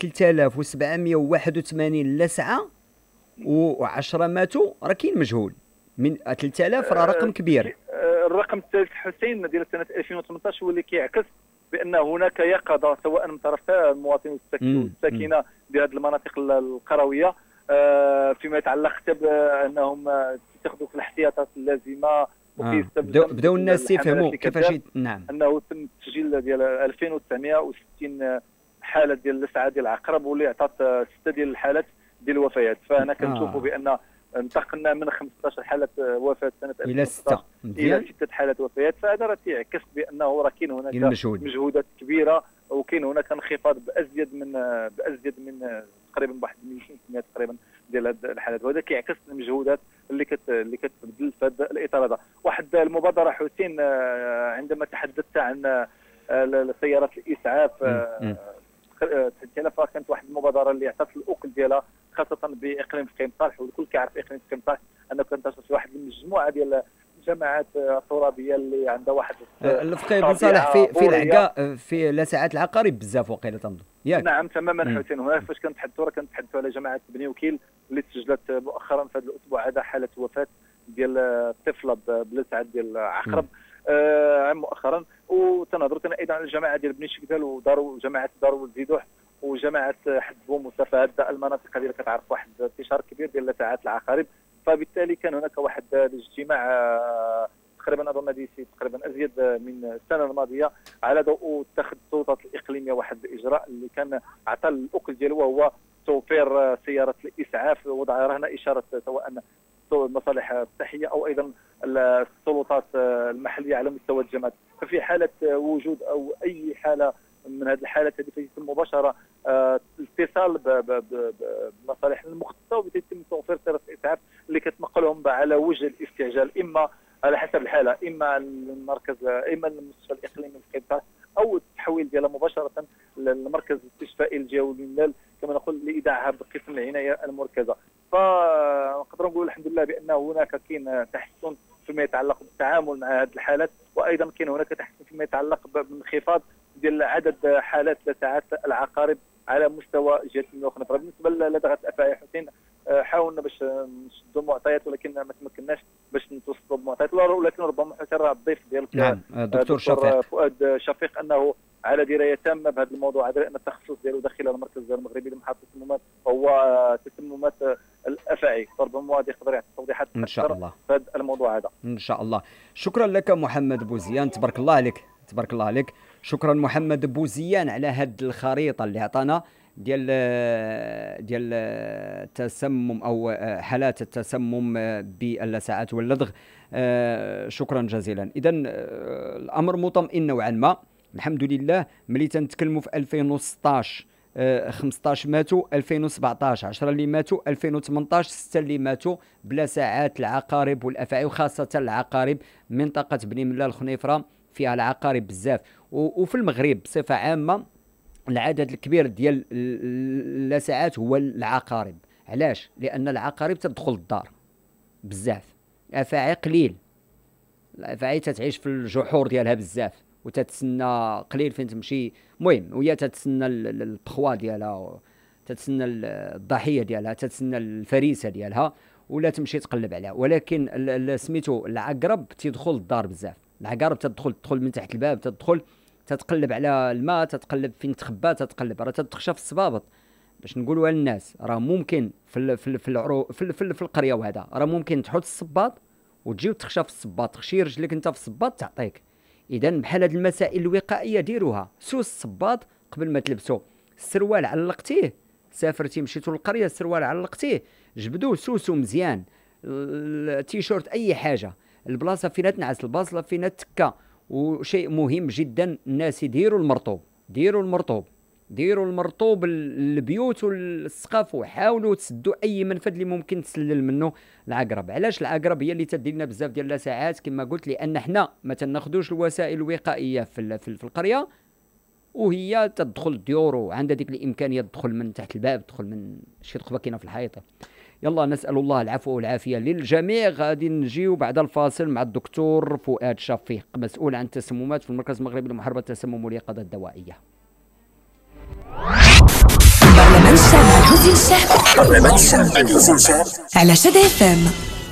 3781 لسعه و10 ماتوا، راه كاين مجهول من 3000 راه رقم كبير. الرقم الثالث حسين ديال سنه 2018 هو اللي كيعكس بان هناك يقظه سواء من طرف المواطنين والساكنه بهذه المناطق القرويه فيما يتعلق حتى بانهم يتخذوا في الاحتياطات اللازمه. بداو الناس يفهموا كيفاش نعم انه تم التسجيل ديال 2960 حاله ديال اللسعه ديال العقرب، واللي عطات 6 ديال الحالات ديال الوفيات. فهنا كنشوفوا بان انتقلنا من 15 حاله وفاه سنه 2016 الى 6 حالات وفيات. فهذا راه تيعكس بانه راه كاين هناك مجهودات كبيره، وكاين هناك انخفاض بازيد من تقريبا بواحد 200% تقريبا ديال هذه الحالات، وهذا كيعكس المجهودات اللي كتبذل في هذا الاطار هذا. واحد المبادره حسين عندما تحدثت عن سيارات الاسعاف كانت واحد المبادره اللي عطات الاكل ديالها خاصه باقليم فقيم صالح، والكل كيعرف اقليم فقيم صالح انه كانتشر في واحد المجموعه ديال الجماعات الترابيه اللي عندها واحد الفقيم صالح في العقا في لسعات العقارب بزاف وقيله تنظن ياك. نعم تماما حسين. هنا فاش كنتحدثوا على جماعه بني وكيل اللي تسجلت مؤخرا في هذا الاسبوع هذا حاله وفاه ديال طفله بلسعه ديال عقرب مؤخرا. وتنهضروا ايضا على الجماعه ديال بني شكدال وجماعه دار الزيدوح وجماعه حد بوموسا. فهاد المناطق هذه اللي كتعرف واحد انتشار كبير ديال لسعات العقارب. فبالتالي كان هناك واحد الاجتماع تقريبا اظن تقريبا ازيد من السنه الماضيه على ضوء اتخذ السلطات الاقليميه واحد الاجراء اللي كان عطى الاكل ديالو، وهو توفير سياره الاسعاف، وضع رهن اشاره سواء المصالح الصحيه او ايضا السلطات المحليه على مستوى الجماعات. ففي حاله وجود او اي حاله من هذه الحالات هذه فيتم مباشره الاتصال بمصالح المختصه، وبيتم توفير سيارات الاسعاف اللي كتنقلهم على وجه الاستعجال، اما على حسب الحاله، اما المركز اما المستشفى الاقليمي في قطاع، او التحويل ديالها مباشره للمركز الاستشفائي الجوي للنال كما نقول لايداعها بقسم العنايه المركزه. فنقدر نقول الحمد لله بان هناك كاين تحسن فيما يتعلق بالتعامل مع هذه الحالات، وايضا كاين هناك تحسن فيما يتعلق بانخفاض ديال عدد حالات لسعات العقارب على مستوى جهه المياه الخنيفره. بالنسبه لدغه الافاعي حسين حاولنا باش نشدوا معطيات ولكن ما تمكناش باش نتوصلوا بمعطيات، ولكن ربما حسين راه الضيف ديالك نعم دكتور شفيق فؤاد شفيق انه على درايه تامه بهذا الموضوع، على ان التخصص ديالو داخل المركز المغربي لمحاطه التسممات وهو تسممات الافاعي، فربما غادي يقدر يعطي توضيحات ان شاء الله في هذا الموضوع هذا ان شاء الله. شكرا لك محمد بوزيان، تبارك الله عليك تبارك الله عليك. شكرا محمد بوزيان على هذه الخريطه اللي عطانا ديال التسمم او حالات التسمم باللسعات واللدغ. شكرا جزيلا. اذا الامر مطمئن نوعا ما الحمد لله. ملي تنتكلموا في 2016 15 ماتوا، 2017 10 اللي ماتوا، 2018 6 اللي ماتوا بلسعات العقارب والافاعي، وخاصه العقارب. منطقه بني ملا الخنيفره فيها العقارب بزاف، وفي المغرب بصفه عامه العدد الكبير ديال اللسعات هو العقارب. علاش؟ لان العقارب تدخل الدار بزاف، الافاعي قليل. الافاعي تتعيش في الجحور ديالها بزاف وتتسنى قليل فين تمشي. المهم وهي تتسنى البخوا ديالها، تتسنى الضحيه ديالها، تتسنى الفريسه ديالها، ولا تمشي تقلب عليها. ولكن سميتو العقرب تيدخل الدار بزاف. العقارب تدخل من تحت الباب، تتقلب على الماء، تتقلب فين تخبى، تتقلب راه تدخشى في الصبابط. باش نقولوها للناس راه ممكن في القريه وهذا راه ممكن تحط الصباط وتجي وتخشى في الصباط، تخشي رجلك انت في الصباط تعطيك. اذا بحال هاد المسائل الوقائيه ديروها. سوس الصباط قبل ما تلبسوا. السروال علقتيه، سافرتي مشيتوا للقريه السروال علقتيه، جبدوه سوسو مزيان، التيشيرت اي حاجه، البلاصه فين تنعس، البلاصه فين تكا. وشيء مهم جدا الناس يديروا المرطوب البيوت والسقف، وحاولوا تسدوا اي منفذ اللي ممكن تسلل منه العقرب. علاش العقرب هي اللي تدير لنا بزاف ديال اللسعات كما قلت؟ لان حنا ما تناخذوش الوسائل الوقائيه في القريه، وهي تدخل الديور وعندها ديك الامكانيه تدخل من تحت الباب، تدخل من شي ثقبه كاينه في الحيط. يلا نسأل الله العفو والعافية للجميع. غادي نجيو بعد الفاصل مع الدكتور فؤاد شفيق، مسؤول عن التسممات في المركز المغربي لمحاربة التسمم واليقظة الدوائية. برلمان الشعب مع حسين الشحات. برلمان الشعب مع حسين الشحات على شد اف ام.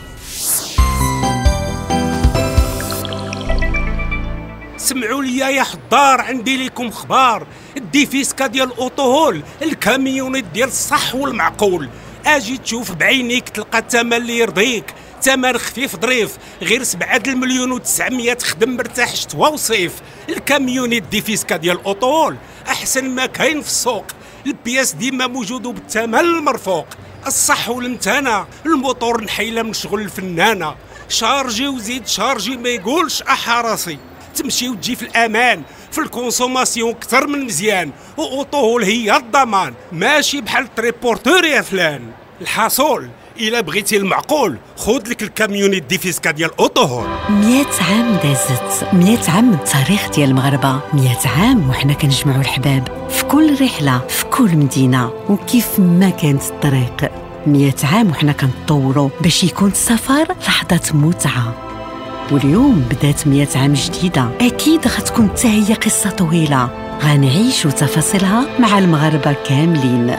سمعوا لي يا حضار، عندي لكم خبار. الديفيسكا ديال الاوطوهول، الكاميونيت ديال الصح والمعقول. اجي تشوف بعينيك تلقى الثمن اللي يرضيك، ثمن خفيف ظريف، غير 7,900,000 تخدم مرتاح شتوى وصيف. الكاميونيت ديفيسكا ديال الاوطوهول احسن ما كاين في السوق، البياس ديما موجود وبالثمن المرفوق. الصح والمتانة، الموتور نحيله من شغل الفنانة. شارجي وزيد شارجي، ما يقولش احراسي. تمشي وتجي في الامان، في الكونسوماسيون كثر من مزيان. واوطوهول هي الضمان، ماشي بحال تريبورتور يا فلان. الحاصل الا بغيتي المعقول، خذ لك الكاميونيت ديفيسكا ديال اوطوهول. 100 عام دازت، 100 عام من التاريخ ديال المغاربه، 100 عام وحنا كنجمعوا الحباب في كل رحله في كل مدينه وكيف ما كانت الطريق. 100 عام وحنا كنطوروا باش يكون السفر لحظه متعه. واليوم بدات 100 عام جديده، اكيد غتكون حتى هي قصه طويله غنعيشوا تفاصيلها مع المغاربه كاملين.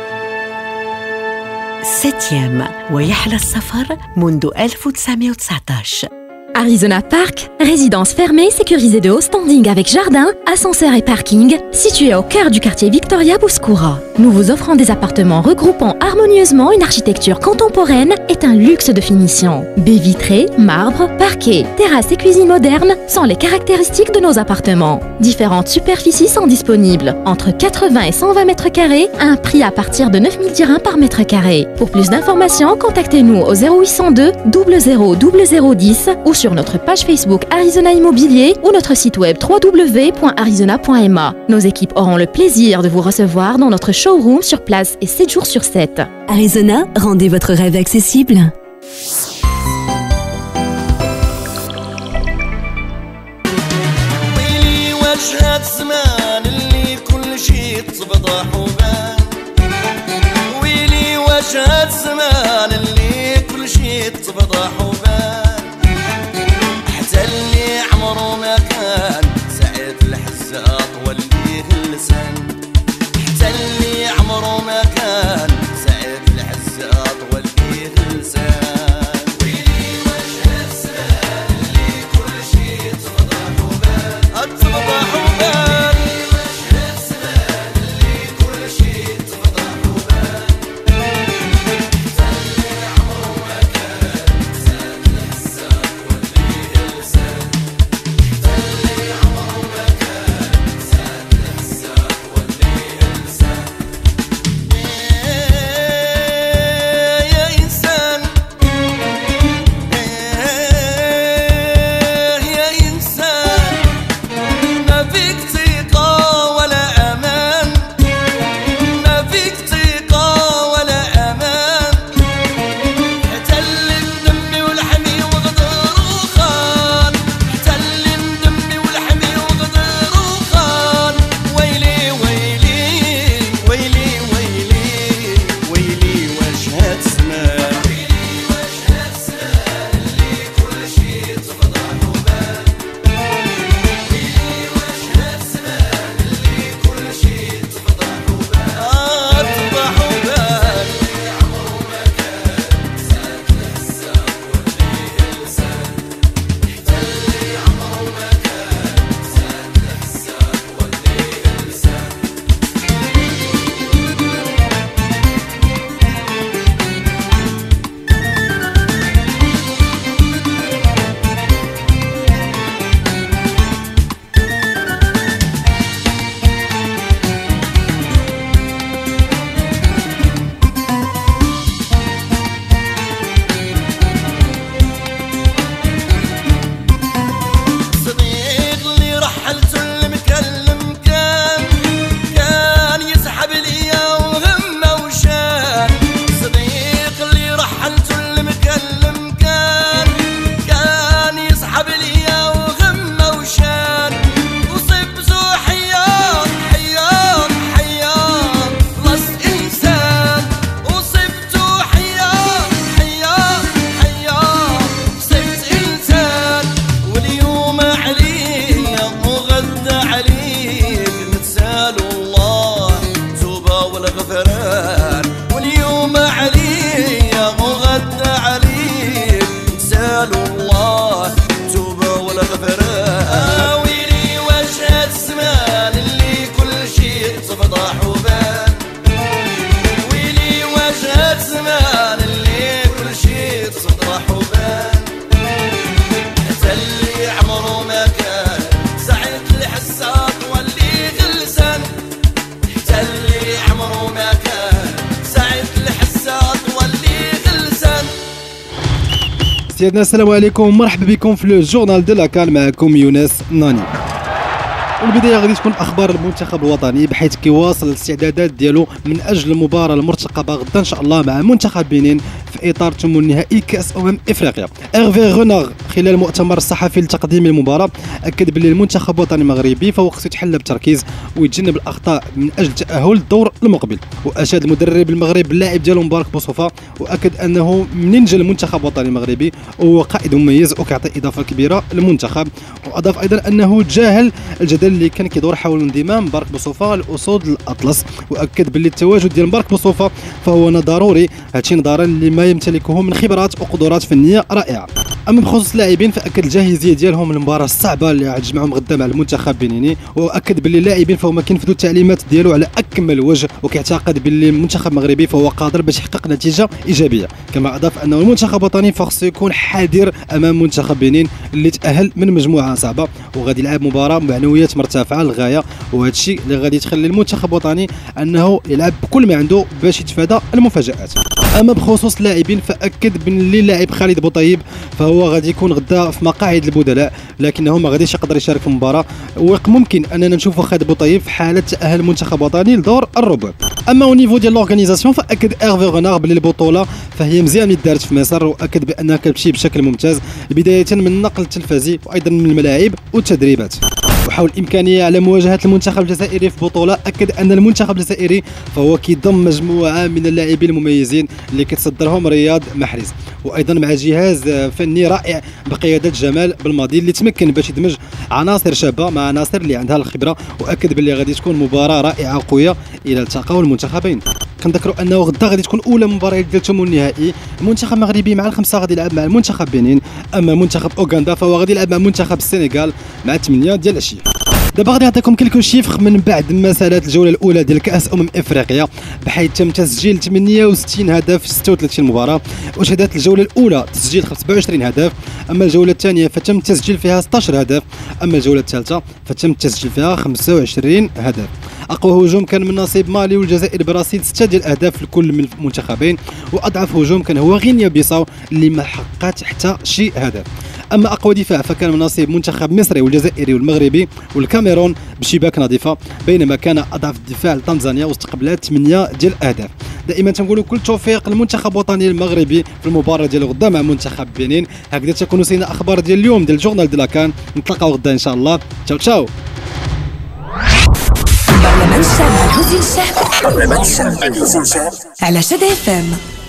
7 ويحلى السفر منذ 1919. Arizona Park, résidence fermée sécurisée de haut standing avec jardin, ascenseur et parking, située au cœur du quartier Victoria Bouskoura. Nous vous offrons des appartements regroupant harmonieusement une architecture contemporaine et un luxe de finition. Baies vitrées, marbre, parquet, terrasse et cuisine moderne sont les caractéristiques de nos appartements. Différentes superficies sont disponibles, entre 80 et 120 mètres carrés, à un prix à partir de 9 000 dirhams par mètre carré. Pour plus d'informations, contactez-nous au 0802 00 0010 ou sur notre page Facebook Arizona Immobilier ou notre site web www.arizona.ma. Nos équipes auront le plaisir de vous recevoir dans notre showroom sur place et 7 jours sur 7. Arizona, rendez votre rêve accessible. الحوال، واليوم عليا وغدا عليك سالوا الله التوبة والغفران. ويلي واش هاد الزمان اللي كل شي تفضح وبان، ويلي واش هاد الزمان اللي كل شي تفضح وبان، حتى اللي عمرو ما كان سعيد الحساط واللي غلسان، حتى اللي عمرو ما كان سعيد الحساط واللي غلسان. سيادنا السلام عليكم، مرحبا بكم في لو جورنال دو لاكان، معكم يونس ناني. والبدايه غادي تكون اخبار المنتخب الوطني بحيث كيواصل الاستعدادات ديالو من اجل المباراه المرتقبه غدا ان شاء الله مع منتخب بنين في اطار ثمن نهائي كاس افريقيا. ايرفي غونار خلال المؤتمر الصحفي لتقديم المباراه اكد بلي المنتخب الوطني المغربي فهو خصو يتحلى بالتركيز ويتجنب الاخطاء من اجل التاهل للدور المقبل. واشاد المدرب المغربي باللاعب ديالو مبارك بوصوفه، واكد انه منين جا المنتخب الوطني المغربي هو قائد مميز وكيعطي اضافه كبيره للمنتخب. واضاف ايضا انه تجاهل الجدل اللي كان كيدور حول انضمام مبارك بوصوفه لاسود الاطلس، واكد باللي التواجد ديال مبارك بوصوفه فهو ضروري، هادشي نظرا لما يمتلكه من خبرات وقدرات فنيه رائعه. اما بخصوص اللاعبين فاكد الجاهزيه ديالهم للمباراه الصعبه اللي غتجمعهم غدا مع المنتخب البنيني، واكد باللي اللاعبين فهما كينفذوا التعليمات ديالو على اكمل وجه، وكيعتقد باللي المنتخب المغربي فهو قادر باش يحقق نتيجه ايجابيه. كما اضاف انه المنتخب الوطني فخصو يكون حذر امام منتخب بنين اللي تاهل من مجموعه صعبه، وغادي يلعب مباراه بمعنويات مرتفعه للغايه، وهذا الشيء اللي غادي تخلي المنتخب الوطني انه يلعب بكل ما عنده باش يتفادى المفاجات. اما بخصوص اللاعبين فاكد باللي اللاعب خالد بوطيب فهو غادي يكون غدا في مقاعد البدلاء، لكنه ما غاديش يقدر يشارك في المباراه، وممكن اننا نشوفوا خالد بوطيب في حاله تاهل المنتخب الوطني لدور الربع. اما او نيفو ديال لورغانيزاسيون فاكد ايرفي غونار باللي البطوله فهي مزيان اللي دارت في مصر، واكد بانها كتمشي بشكل ممتاز بدايه من النقل التلفزي وايضا من الملاعب والتدريبات. وحول الامكانيه على مواجهه المنتخب الجزائري في بطوله، اكد ان المنتخب الجزائري فهو كيضم مجموعه من اللاعبين المميزين اللي كيتصدرهم رياض محرز، وايضا مع جهاز فني رائع بقياده جمال بالماضي اللي تمكن باش يدمج عناصر شابه مع عناصر اللي عندها الخبره، واكد باللي غادي تكون مباراه رائعه وقويه الى التقاو المنتخبين. كنذكروا انه غدا غادي تكون اولى مباريات ديال ثمن النهائي، المنتخب المغربي مع الخمسه غادي يلعب مع المنتخب بنين، اما منتخب اوغندا فهو غادي يلعب مع منتخب السنغال مع 8 ديال العشيه. دابا غادي نعطيكم كلكو شيفر من بعد ما سالات الجوله الاولى ديال كاس افريقيا، بحيث تم تسجيل 68 هدف في 36 مباراه، وشهدت الجوله الاولى تسجيل 27 هدف، اما الجوله الثانيه فتم تسجيل فيها 16 هدف، اما الجوله الثالثه فتم تسجيل فيها 25 هدف. اقوى هجوم كان من نصيب مالي والجزائر براسيل 6 ديال الاهداف لكل من المنتخبين، واضعف هجوم كان هو غينيا بيساو اللي ما حققت حتى شي هدف. اما اقوى دفاع فكان من نصيب منتخب مصري والجزائري والمغربي والكاميرون بشباك نظيفه، بينما كان اضعف الدفاع لتنزانيا واستقبلت 8 ديال الاهداف. دائما تنقولوا كل توفيق للمنتخب الوطني المغربي في المباراه ديالو غدا مع منتخب بنين. هكذا تكون وصلنا اخبار ديال اليوم ديال جورنال دو لاكان، نتلاقاو غدا ان شاء الله. تشاو تشاو. برلمان الشعب مع الحسين الشاب، برلمان الشعب مع الحسين الشاب على شدا اف ام.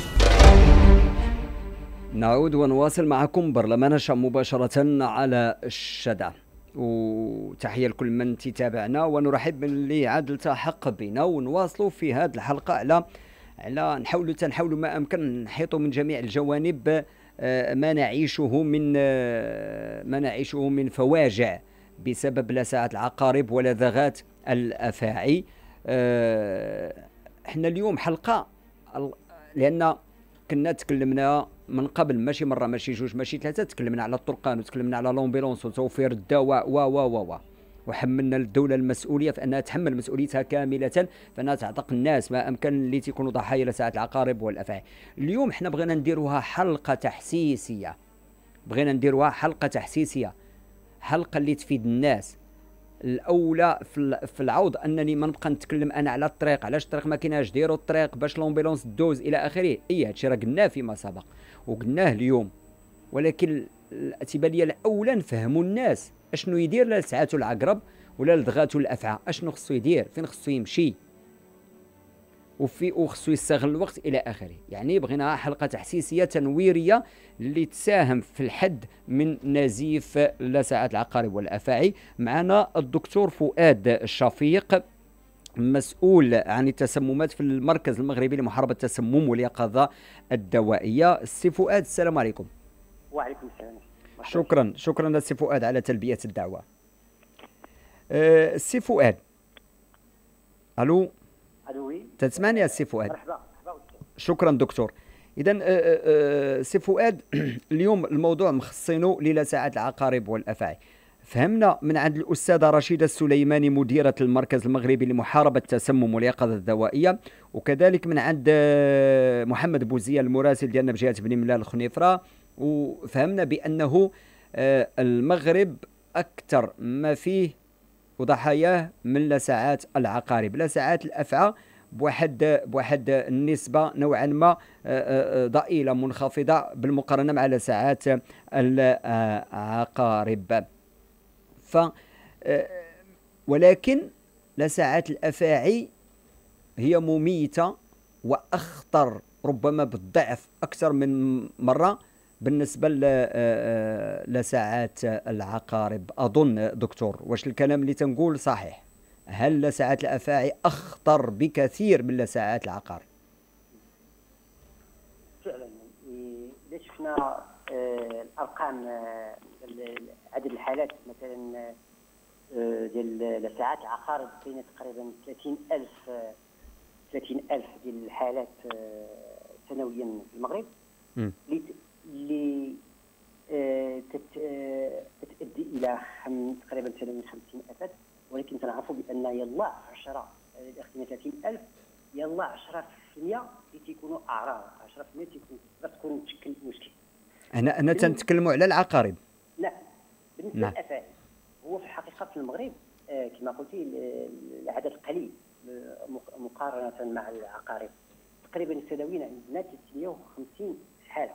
نعود ونواصل معكم برلمان الشعب مباشرة على الشدة، وتحية لكل من تتابعنا، ونرحب باللي عاد التحق بنا، ونواصلوا في هذه الحلقة على نحاولوا ما أمكن نحيطوا من جميع الجوانب ما نعيشه من فواجع بسبب لسعة العقارب ولدغات الأفاعي. احنا اليوم حلقة لأن كنا تكلمنا من قبل، ماشي مرة ماشي جوج ماشي ثلاثة، تكلمنا على الطرقان وتكلمنا على لومبيلونس وتوفير الدواء وحملنا الدولة المسؤولية في أنها تحمل مسؤوليتها كاملة، فأنها تعتق الناس ما أمكن اللي تيكونوا ضحايا لساعة العقارب والأفاعي. اليوم احنا بغينا نديروها حلقة تحسيسية، حلقة اللي تفيد الناس. الاولى في العوض انني ما نبقى نتكلم انا على الطريق، علاش الطريق ما كايناش، ديروا الطريق باش لومبيلونس دوز الى اخره. هادشي راه قلناه فيما سبق وقلناه اليوم، ولكن تيبان لي الاولى نفهموا الناس اشنو يدير لا لسعاتو العقرب ولا لدغاتو الافعى، اشنو خصو يدير، فين خصو يمشي، وخصو يستغل الوقت الى اخره. يعني بغينا حلقه تحسيسيه تنويريه اللي تساهم في الحد من نزيف لسعة العقارب والافاعي. معنا الدكتور فؤاد الشفيق، مسؤول عن التسممات في المركز المغربي لمحاربه التسمم واليقظه الدوائيه. السي فؤاد، السلام عليكم. وعليكم السلام. شكرا السي فؤاد على تلبيه الدعوه. السي فؤاد، الو تسمعني يا سي فؤاد؟ مرحبا. شكرا دكتور. اذا سي فؤاد، اليوم الموضوع مخصينه ليلة ساعات العقارب والافاعي. فهمنا من عند الاستاذه رشيده السليماني مديره المركز المغربي لمحاربه التسمم واليقظه الدوائيه، وكذلك من عند محمد بوزيه المراسل ديالنا بجهه بني ملال الخنيفره، وفهمنا بانه المغرب اكثر ما فيه وضحاياه من لساعات العقارب، لساعات الافعى بواحد النسبه نوعا ما ضئيله منخفضه بالمقارنه مع لساعات العقارب. ولكن لساعات الافاعي هي مميته واخطر ربما بالضعف اكثر من مره بالنسبه لساعات العقارب. اظن دكتور، واش الكلام اللي تنقول صحيح؟ هل لساعات الافاعي اخطر بكثير من لساعات العقارب؟ فعلا اذا شفنا الارقام، عدد الحالات مثلا ديال لساعات العقارب كاينه تقريبا 30,000 ديال الحالات سنويا في المغرب، اللي تتؤدي الى تقريبا 50,000. ولكن تنعرفوا بان يلا 10 اذا خدينا 30,000 يلا 10% اللي تيكونوا اعراض، 10% تكون تشكل مشكل. هنا تنتكلموا على العقارب. لا، بالنسبه للافاعي هو في الحقيقه في المغرب كما قلتي العدد قليل مقارنه مع العقارب. تقريبا سنويا عندنا 350 حاله.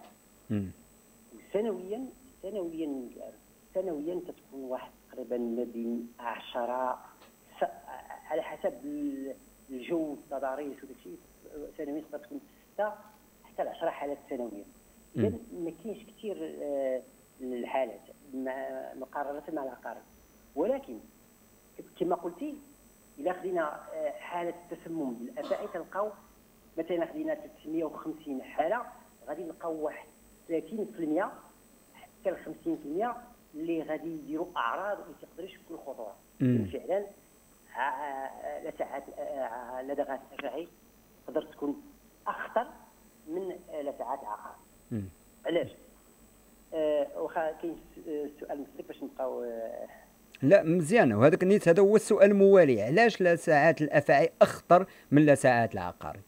سنويا تتكون واحد تقريبا ما بين 10 على حسب الجو التضاريس وداك الشيء، سنويا تقدر تكون 6 حتى ل 10 حالات سنويا. اذا ما كاينش كثير الحالات مقارنه مع العقارب. ولكن كما قلتي الا خدينا حاله التسمم بالافاعي تلقاو مثلا خدينا 350 حاله، غادي نلقاو واحد 30% حتى ل 50% اللي غادي يديروا اعراض وما تقدرش تكون خطوره. فعلا لساعات لدغات الافاعي تقدر تكون اخطر من لساعات العقارب. علاش؟ واخا كاين السؤال مختلف باش نبقاو. لا مزيان، وهذاك النيت هذا هو السؤال الموالي، علاش لساعات الافاعي اخطر من لساعات العقارب؟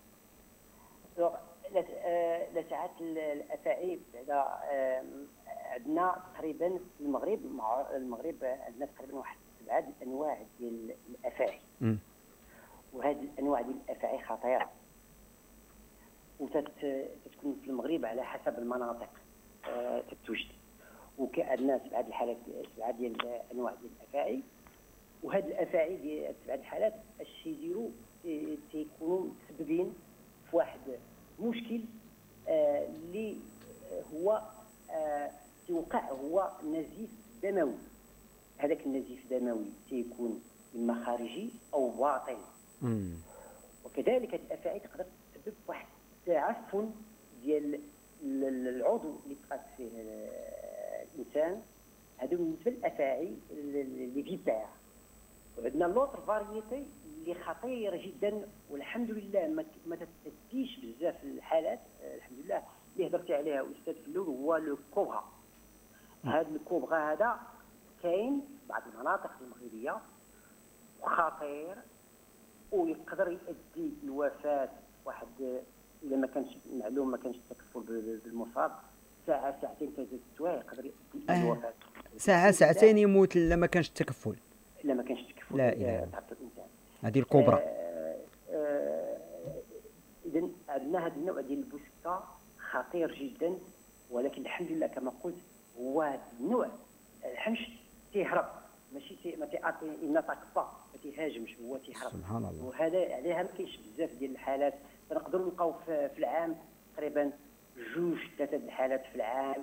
لساعات الافاعي بعدا عندنا تقريبا في المغرب عندنا تقريبا واحد 7 انواع ديال الافاعي. وهذه الانواع ديال الافاعي خطيره وتتكون في المغرب على حسب المناطق تتوجد. وكأن 7 الحالات 7 ديال الانواع ديال الافاعي، وهاد الافاعي ديال 7 الحالات اش يديروا تيكونوا متسببين في واحد مشكل اللي هو توقع هو نزيف دموي. هذاك النزيف الدموي تيكون اما خارجي او باطن. وكذلك الافاعي تقدر تسبب واحد التعفن ديال العضو اللي تقاس فيه الانسان. هذا بالنسبه للافاعي اللي فيبار. وعندنا لوطر فاريتي اللي خطيره جدا والحمد لله ما تتأديش بزاف الحالات الحمد لله اللي هضرتي عليها استاذ فلول، هو لو كوبرا. هذا الكوبرا هذا كاين في بعض المناطق المغربيه وخطير ويقدر يؤدي الوفاه. واحد اذا ما كانش معلوم ما كانش التكفل بالمصاب ساعه ساعتين 3 سوايع يقدر يؤدي الوفاه. ساعه ساعتين يموت الا ما كانش التكفل. لا ما كانش التكفل. لا اله الا الله. هذه الكوبرا. اذا عندنا هذا النوع ديال البوسكه خطير جدا، ولكن الحمد لله كما قلت هو هذا النوع الحمش تيهرب ماشي ما تيعطي نطاق با ما تيهاجمش، هو تيهرب. سبحان الله. وهذا عليها ما كاينش بزاف ديال الحالات. نقدروا نلقاو في العام تقريبا 2-3 الحالات في العام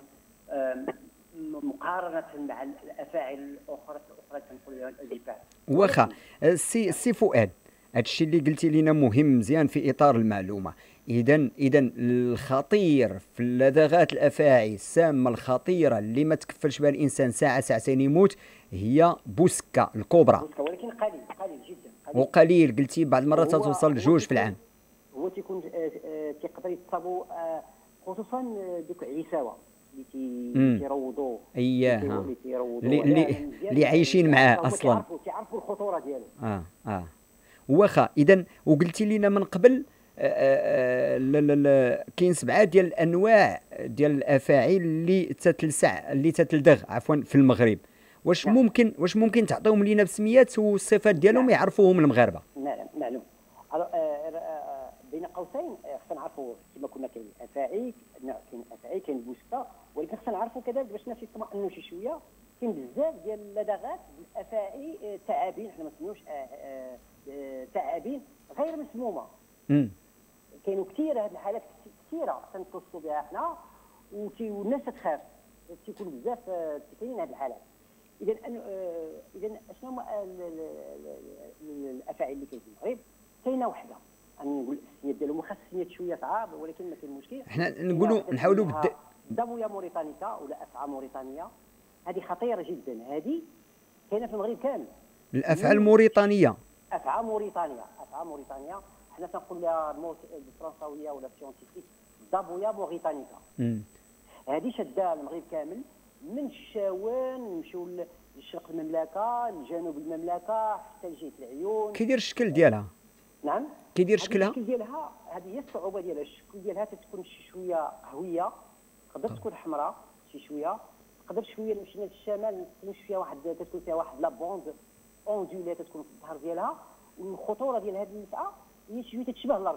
مقارنه مع الافاعي الاخرى كنقولوا الفيبار. واخا السي فؤاد، هذا الشيء اللي قلتي لنا مهم مزيان في اطار المعلومه. اذا الخطير في اللدغات الافاعي السامه الخطيره اللي ما تكفلش بها الانسان ساعه ساعتين يموت هي بوسكا الكبرى، ولكن قليل جدا. وقليل قلتي بعض المرات توصل لجوج في العام. هو تيكون تيقدر يتصابوا خصوصا دوك العيساوه اللي تيروضوا اللي عايشين معاه اصلا تيعرفوا الخطوره ديالو. واخا اذا وقلتي لنا من قبل كاين 7 ديال الانواع ديال الافاعي اللي تتلدغ في المغرب. واش ممكن تعطيهم لينا بسميات والصفات ديالهم يعرفوهم المغاربه؟ معلوم. بين قوسين خصنا نعرفوا كما قلنا كاين الافاعي، كاين الافاعي كاين بوسكا، ولكن خصنا نعرفوا كذلك باش الناس يطمئنوا شي شويه كاين بزاف ديال اللدغات بالافاعي تعابين، حنا ما نسميوش تعابين غير مسمومه. كاينوا كثير هاد الحالات كثيره تنتصلوا بها حنا والناس تخاف، تيكون بزاف كاينين هاد الحالات. اذا شنو هما الافاعي اللي كاين في المغرب؟ كاينه وحده نقول السميات ديالهم واخا السميات شويه صعاب ولكن ما كاين مشكل. حنا نحاولوا دابويا موريتانيكا ولا افعى موريتانيه، هذه خطيره جدا، هذه كاينه في المغرب كامل. الافعى الموريتانيه، افعى موريتانيا حنا تنقول لها بالفرنساويه ولا سيونتيفيك دابويا موريتانيكا. هذه شاده المغرب كامل من الشاوان نمشيو لشرق المملكه لجنوب المملكه حتى لجهه العيون. كيدير الشكل ديالها؟ نعم كيدير شكلها؟ الشكل ديالها هذه هي الصعوبه ديالها. الشكل ديالها تكون شي شويه قهويه، تقدر تكون حمراء شي شويه، تقدر شويه مشينا للشمال تكون فيها تكون فيها واحد لا بوند اونجولي تكون في الظهر ديالها. والخطوره ديال هذه النسعه هي شويه تتشبه الارض.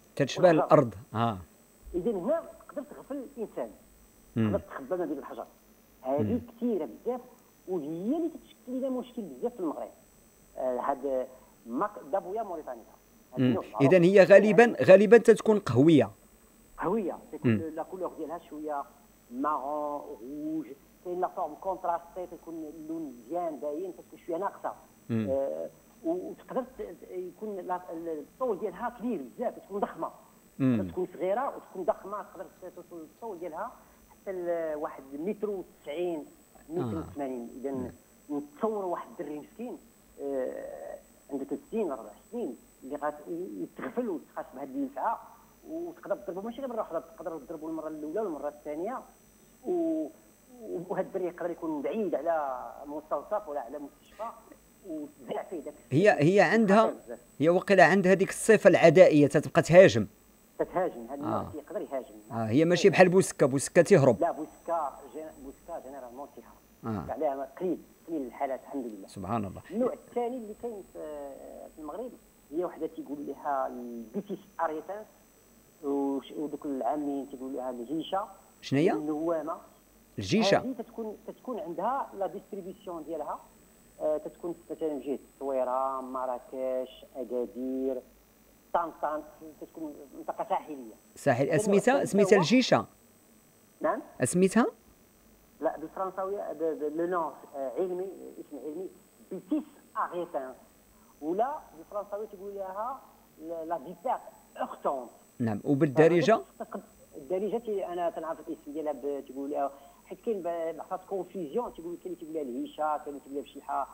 اذا هنا تقدر تغفل الانسان، تقدر تخبى ما بين الحجر. هذه كثيره بزاف وهي اللي تتشكل لنا مشكل بزاف في المغرب. هاد دابويا موريتانيكا. اذا هي غالبا تتكون قهويه تكون لا كولور ديالها شويه مارون روج، كاين لا فورم كونتراستي تكون اللون مزيان باين، تكون شويه ناقصه. وتقدر يكون الطول ديالها كبير بزاف، تكون ضخمه، تكون صغيره وتكون ضخمه، تقدر توصل الطول ديالها حتى لواحد متر و90 متر و80. اذا نتصوروا واحد الدري مسكين عنده 3 سنين 4 سنين اللي غيتغفل ويتخاف بهذه النفعه، وتقدر تضربه ماشي غير مره واحده، تقدر تضربه المره الاولى والمره الثانيه، وهذا الدري يقدر يكون بعيد على مستوصف ولا على مستشفى وتزرع فيه داك. هي وقيله عندها هذيك الصفه العدائيه تتبقى تهاجم. هذا النوع يقدر يهاجم. هي ماشي بحال بوسكا تهرب. لا بوسكا جينيرالمون تهرب. عليها قليل الحالات الحمد لله. سبحان الله. النوع الثاني اللي كاين في المغرب هي وحده تيقول لها البيتيس اريتانس، ودوك العاميين تيقول لها الجيشه. شنو هي؟ النوامه. الجيشه هذه تتكون عندها لا ديستريبيسيون ديالها تتكون مثلا جهه الصويره، مراكش، اكادير، طنطا، تتكون منطقه ساحليه. اسميتها الجيشه. نعم اسميتها؟ لا بالفرنساويه لو نون علمي، اسم علمي بيتيس اريتانس، ولا بالفرنساويه تقول لها لا فيبير اورتونس. نعم. وبالدارجه؟ الدارجه انا تنعرف الاسم ديالها تقول لها حيت كاين بعض كونفيزيون، تقول كاين اللي تقول لها الهيشه، كاين اللي تقول لها بشي حاجه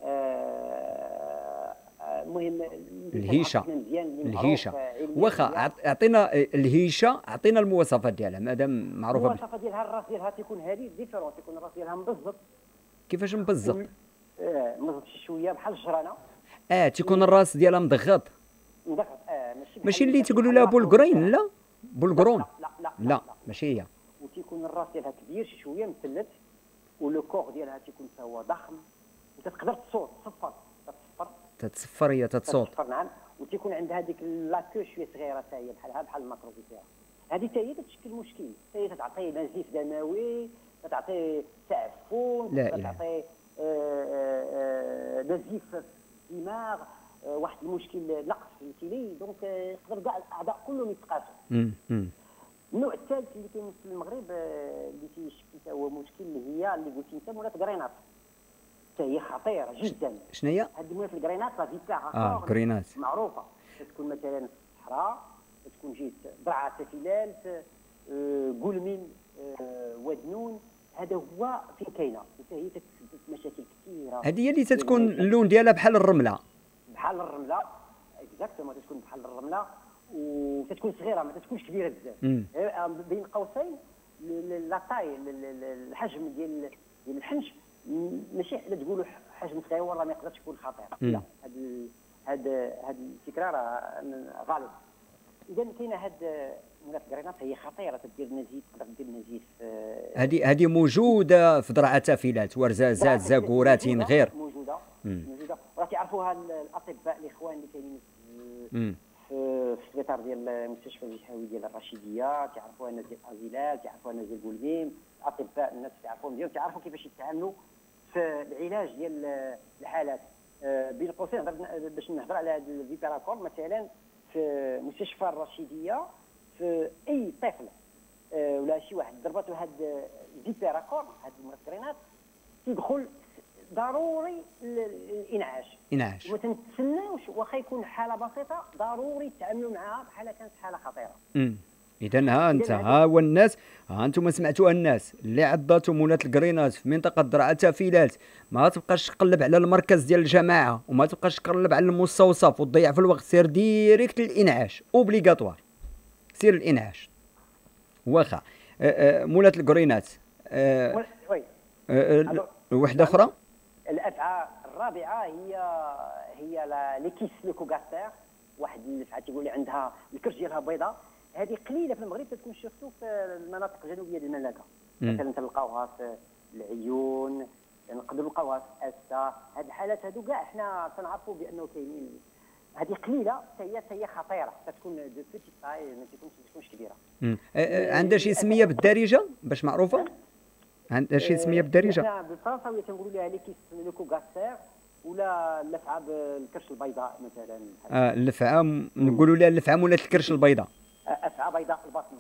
المهم الهيشه. واخا اعطينا الهيشه، اعطينا المواصفات ديالها مادام معروفه. المواصفات ديالها الراس ديالها تيكون هذه ديفيرون، تيكون الراس ديالها مبزط. كيفاش مبزط؟ مبزط شي شويه بحال الجرانه. تيكون الراس ديالها مضغط. ماشي اللي تقولوا لها بولغرين؟ لا بولغرون. لا ماشي هي. وتيكون الراس ديالها كبير شي شويه مثلث، ولو كور ديالها تيكون حتى هو ضخم، وتقدر تتصفر هي تتصوت. نعم. وتيكون عندها هذيك لاكو شويه صغيره حتى هي بحال الماكروفيتيرا. هذه حتى هي تتشكل مشكل، حتى هي تتعطي نزيف دموي، تتعطي تعفن، تتعطي نزيف في الدماغ، واحد المشكل نقص في الكلي، دونك يقدر كاع الاعضاء كلهم يتقاسوا. النوع الثالث اللي كاين في المغرب اللي تيشكل هو مشكل اللي هي اللي قلتي انت مولات كرينات. حتى هي خطيره جدا. شنو هي؟ هاد المهم في الكرينات لا فيتا كرينات معروفه، تكون مثلا في الصحراء، تكون جيت ضرعه تفيلال، قولمين، ودنون، هذا هو فين كاينه، وحتى هي تتسبب مشاكل كثيره. هذه هي اللي تتكون اللون ديالها بحال الرمله. بحال الرمله اكزاكتومون، تتكون بحال الرمله وتتكون صغيره ما تتكونش كبيره بزاف. بين قوسين لا طاي الحجم ديال الحنش ماشي حنا تقولوا حجم صغير والله ما يقدرش يكون خطير، لا هاد الفكره راه غلط. اذا كاينه هاد مولات الكرينات هي خطيره، تدير نزيف، تقدر دير نزيف. هذه موجوده في ضرعه تافيلات، ورزازات، زاكورات، غير موجوده. راه تعرفوها الاطباء الاخوان اللي كاينين في السبيطار ديال المستشفى الجهوي ديال الرشيديه، تعرفوها الناس ديال ازيلات، تعرفوها الناس ديال بولميم، الاطباء الناس تعرفوهم مزيان، تعرفوا كيفاش يتعاملوا في العلاج ديال الحالات. بين قوسين باش نهضر على هذا الفيبيراكور مثلا في مستشفى الرشيديه، في اي طفل ولا شي واحد ضربته هذا الفيبيراكور، هذه المسكرينات، تيدخل ضروري الانعاش. وما تنتسناوش واخا يكون حاله بسيطه، ضروري تعاملوا معها بحال كانت حاله خطيره. اذا ها هو الناس، ها انتم سمعتوا الناس اللي عضاتهم ولات الكرينات في منطقه ضرعه تافيلات، ما تبقاش تقلب على المركز ديال الجماعه، وما تبقاش تقلب على المستوصف وتضيع في الوقت، سير ديريكت للانعاش، اوبليغاتوار، سير الانعاش. واخا مولات الكرينات وحده اخرى، الافعى الرابعه هي ليكيس لوكوغاستير، واحد الافعى تيقول لي عندها الكرش ديالها بيضاء، هذه قليله في المغرب، تكون شفتوا في المناطق الجنوبيه ديال المملكه، مثلا تلقاوها في العيون، نقدروا نلقاوها في اسا. هاد الحالات هادو كاع حنا تنعرفوا بانه كاينين، هذه قليله هي خطيره، تكون دو بيتي تاي، ما تكونش كبيره. عندها شي سميه بالدارجه باش معروفه؟ عندها شي سميه بالدارجه؟ حنا بالفرنساويه تنقولوا لها ليكيس لوكوغاستير، ولا اللفعه بالكرش البيضاء مثلا. اللفعه نقولوا لها اللفعه مولات الكرش البيضاء، افعى بيضاء البطن،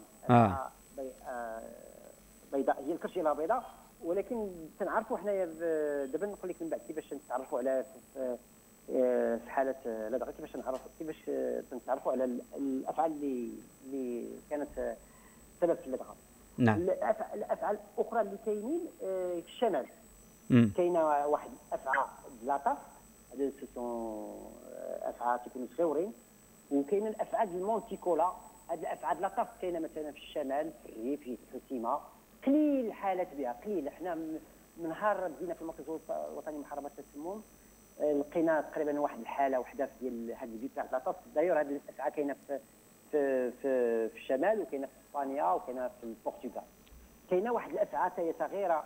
بيضاء، هي الكرش ديالها بيضاء. ولكن تنعرفوا حنايا دابا نقول لك من بعد كيفاش نتعرفوا على في حاله لا دغيا كيفاش تنتعرفوا على الافعى اللي كانت سبب في اللدغه. نعم. الافعى الاخرى اللي كاينين في الشمال، كاينه واحد افعى بلاطاف، هذو سون افعى تيكونوا صغيورين، وكاينه الافعى ديال المونتيكولا، هاد الافعى بلاطاف كاينه مثلا في الشمال، في الريف، في الحسيمه، قليل الحالات بها، قليل. حنا من نهار بدينا في المركز الوطني لمحاربه التسمم لقينا تقريبا واحد الحاله وحده ديال هاد الفيبير بلاطاف. دايور هاد الافعى كاينه في الشمال، وكاينه في اسبانيا، وكاينه في البرتغال. كاينه واحد الافعى حتى هي صغيره،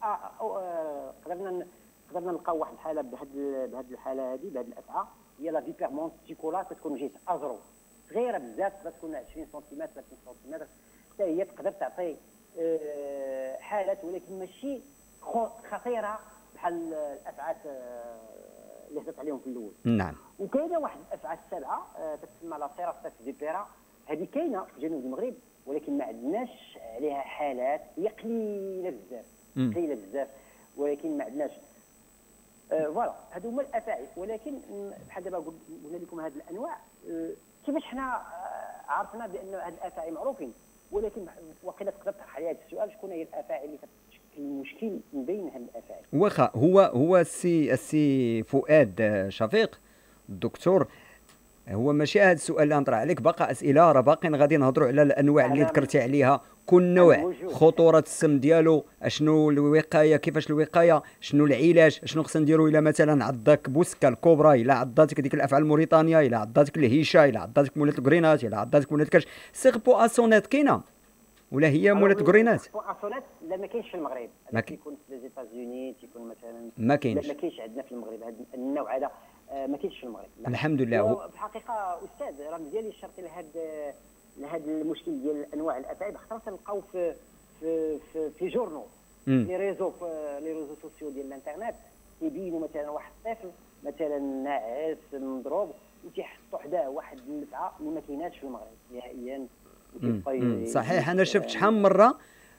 قدرنا نلقاو واحد الحاله بهاد الحاله هذه، بهاد الافعى، هي لا فيبير مونتيكولا، تكون جيت ازرو، صغيره بزاف، تكون 20 سنتيمتر 30 سنتيمتر، حتى هي تقدر تعطي حالات، ولكن ماشي خطيره بحال الافعى اللي هضرت عليهم في الاول. نعم. وكاينه واحد الافعى السبعه تسمى لا سيراستاس فيبيرا، هذه كاينه في جنوب المغرب، ولكن ما عندناش عليها حالات، هي قليله بزاف، ولكن ما عندناش. فوالا هادو هما الافاعي. ولكن بحال دابا قلنا لكم هاد الانواع، كيفاش حنا عرفنا بان هاد الافاعي معروفين، ولكن وقيلا تقدر تطرح عليها هذا السؤال، شكون هي الافاعي اللي كتشكل المشكل من بين هاد الافاعي؟ واخا هو السي فؤاد شفيق الدكتور، هو ماشي هذا السؤال اللي نطرح عليك، باقي اسئله، راه باقيين غادي نهضروا على الانواع اللي ذكرتي عليها، كل نوع، خطوره السم ديالو، اشنو الوقايه، كيفاش الوقايه، شنو العلاج، شنو خصنا نديروا الا مثلا عضاك بوسكا الكوبرا، الا عضاتك ديك الافعى الموريتانيه، الا عضاتك الهيشه، الا عضاتك مولات الكرينات، الا عضاتك مولات الكرش. سيغ بواسونات كاينه ولا هي مولات الكرينات؟ بواسونات لا ما كاينش في المغرب، كيكون في لي زيتازوني، تيكون مثلا ما كاينش، ما كاينش عندنا في المغرب هذا النوع هذا، ما كاينش في المغرب. الحمد لله. في الحقيقه استاذ راه مزيان اللي شرطي لهذا المشكل ديال انواع الافاعي، خاصه تلقاو في جورنو، لي ريزو سوسيو ديال الانترنت، كيبينوا مثلا واحد الطفل مثلا ناعس مضروب، وتيحطوا حداه واحد النفعه اللي ما كايناش في المغرب نهائيا. صحيح، انا شفت شحال من مره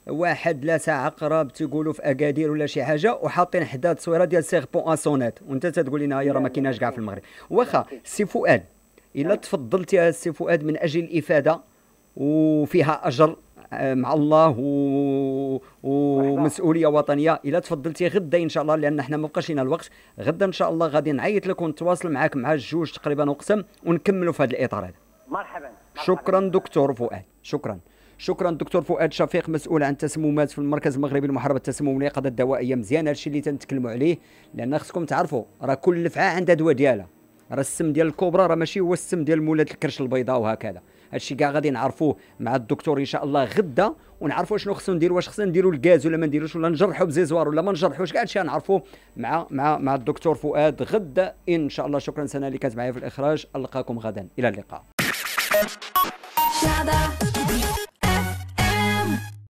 واحد لاسع عقرب تيقولوا في اكادير ولا شي حاجه وحاطين حدا تصويره ديال سيغبون اسونات وانت تتقول لنا هي راه ما كايناش كاع في المغرب. واخا سي فؤاد الا تفضلتي يا سي فؤاد من اجل الافاده وفيها اجر مع الله ومسؤوليه وطنيه، الا تفضلتي غدا ان شاء الله لان حنا ما بقاش لنا الوقت، غدا ان شاء الله غادي نعيط لك ونتواصل معاك مع الجوج تقريبا وقسم ونكملوا في هذا الاطار هذا. مرحبا. شكرا دكتور فؤاد، شكرا دكتور فؤاد شفيق مسؤول عن التسممات في المركز المغربي لمحاربه التسمم والإيقاظات الدوائيه. مزيان هادشي اللي تنتكلموا عليه لان خصكم تعرفوا راه كل لفعه عندها دواء ديالها، راه السم ديال الكوبرا راه ماشي هو السم ديال مولات الكرش البيضاء وهكذا. هادشي كاع غادي نعرفوه مع الدكتور ان شاء الله غدا ونعرفوا شنو خصنا نديروا، واش خصنا نديروا الغاز ولا ما نديروش ولا نجرحوا بزيزوار ولا ما نجرحوش، كاع هادشي غنعرفوه مع الدكتور فؤاد غدا ان شاء الله. شكرا سنة اللي كانت معايا في الاخراج، القاكم غدا، الى اللقاء.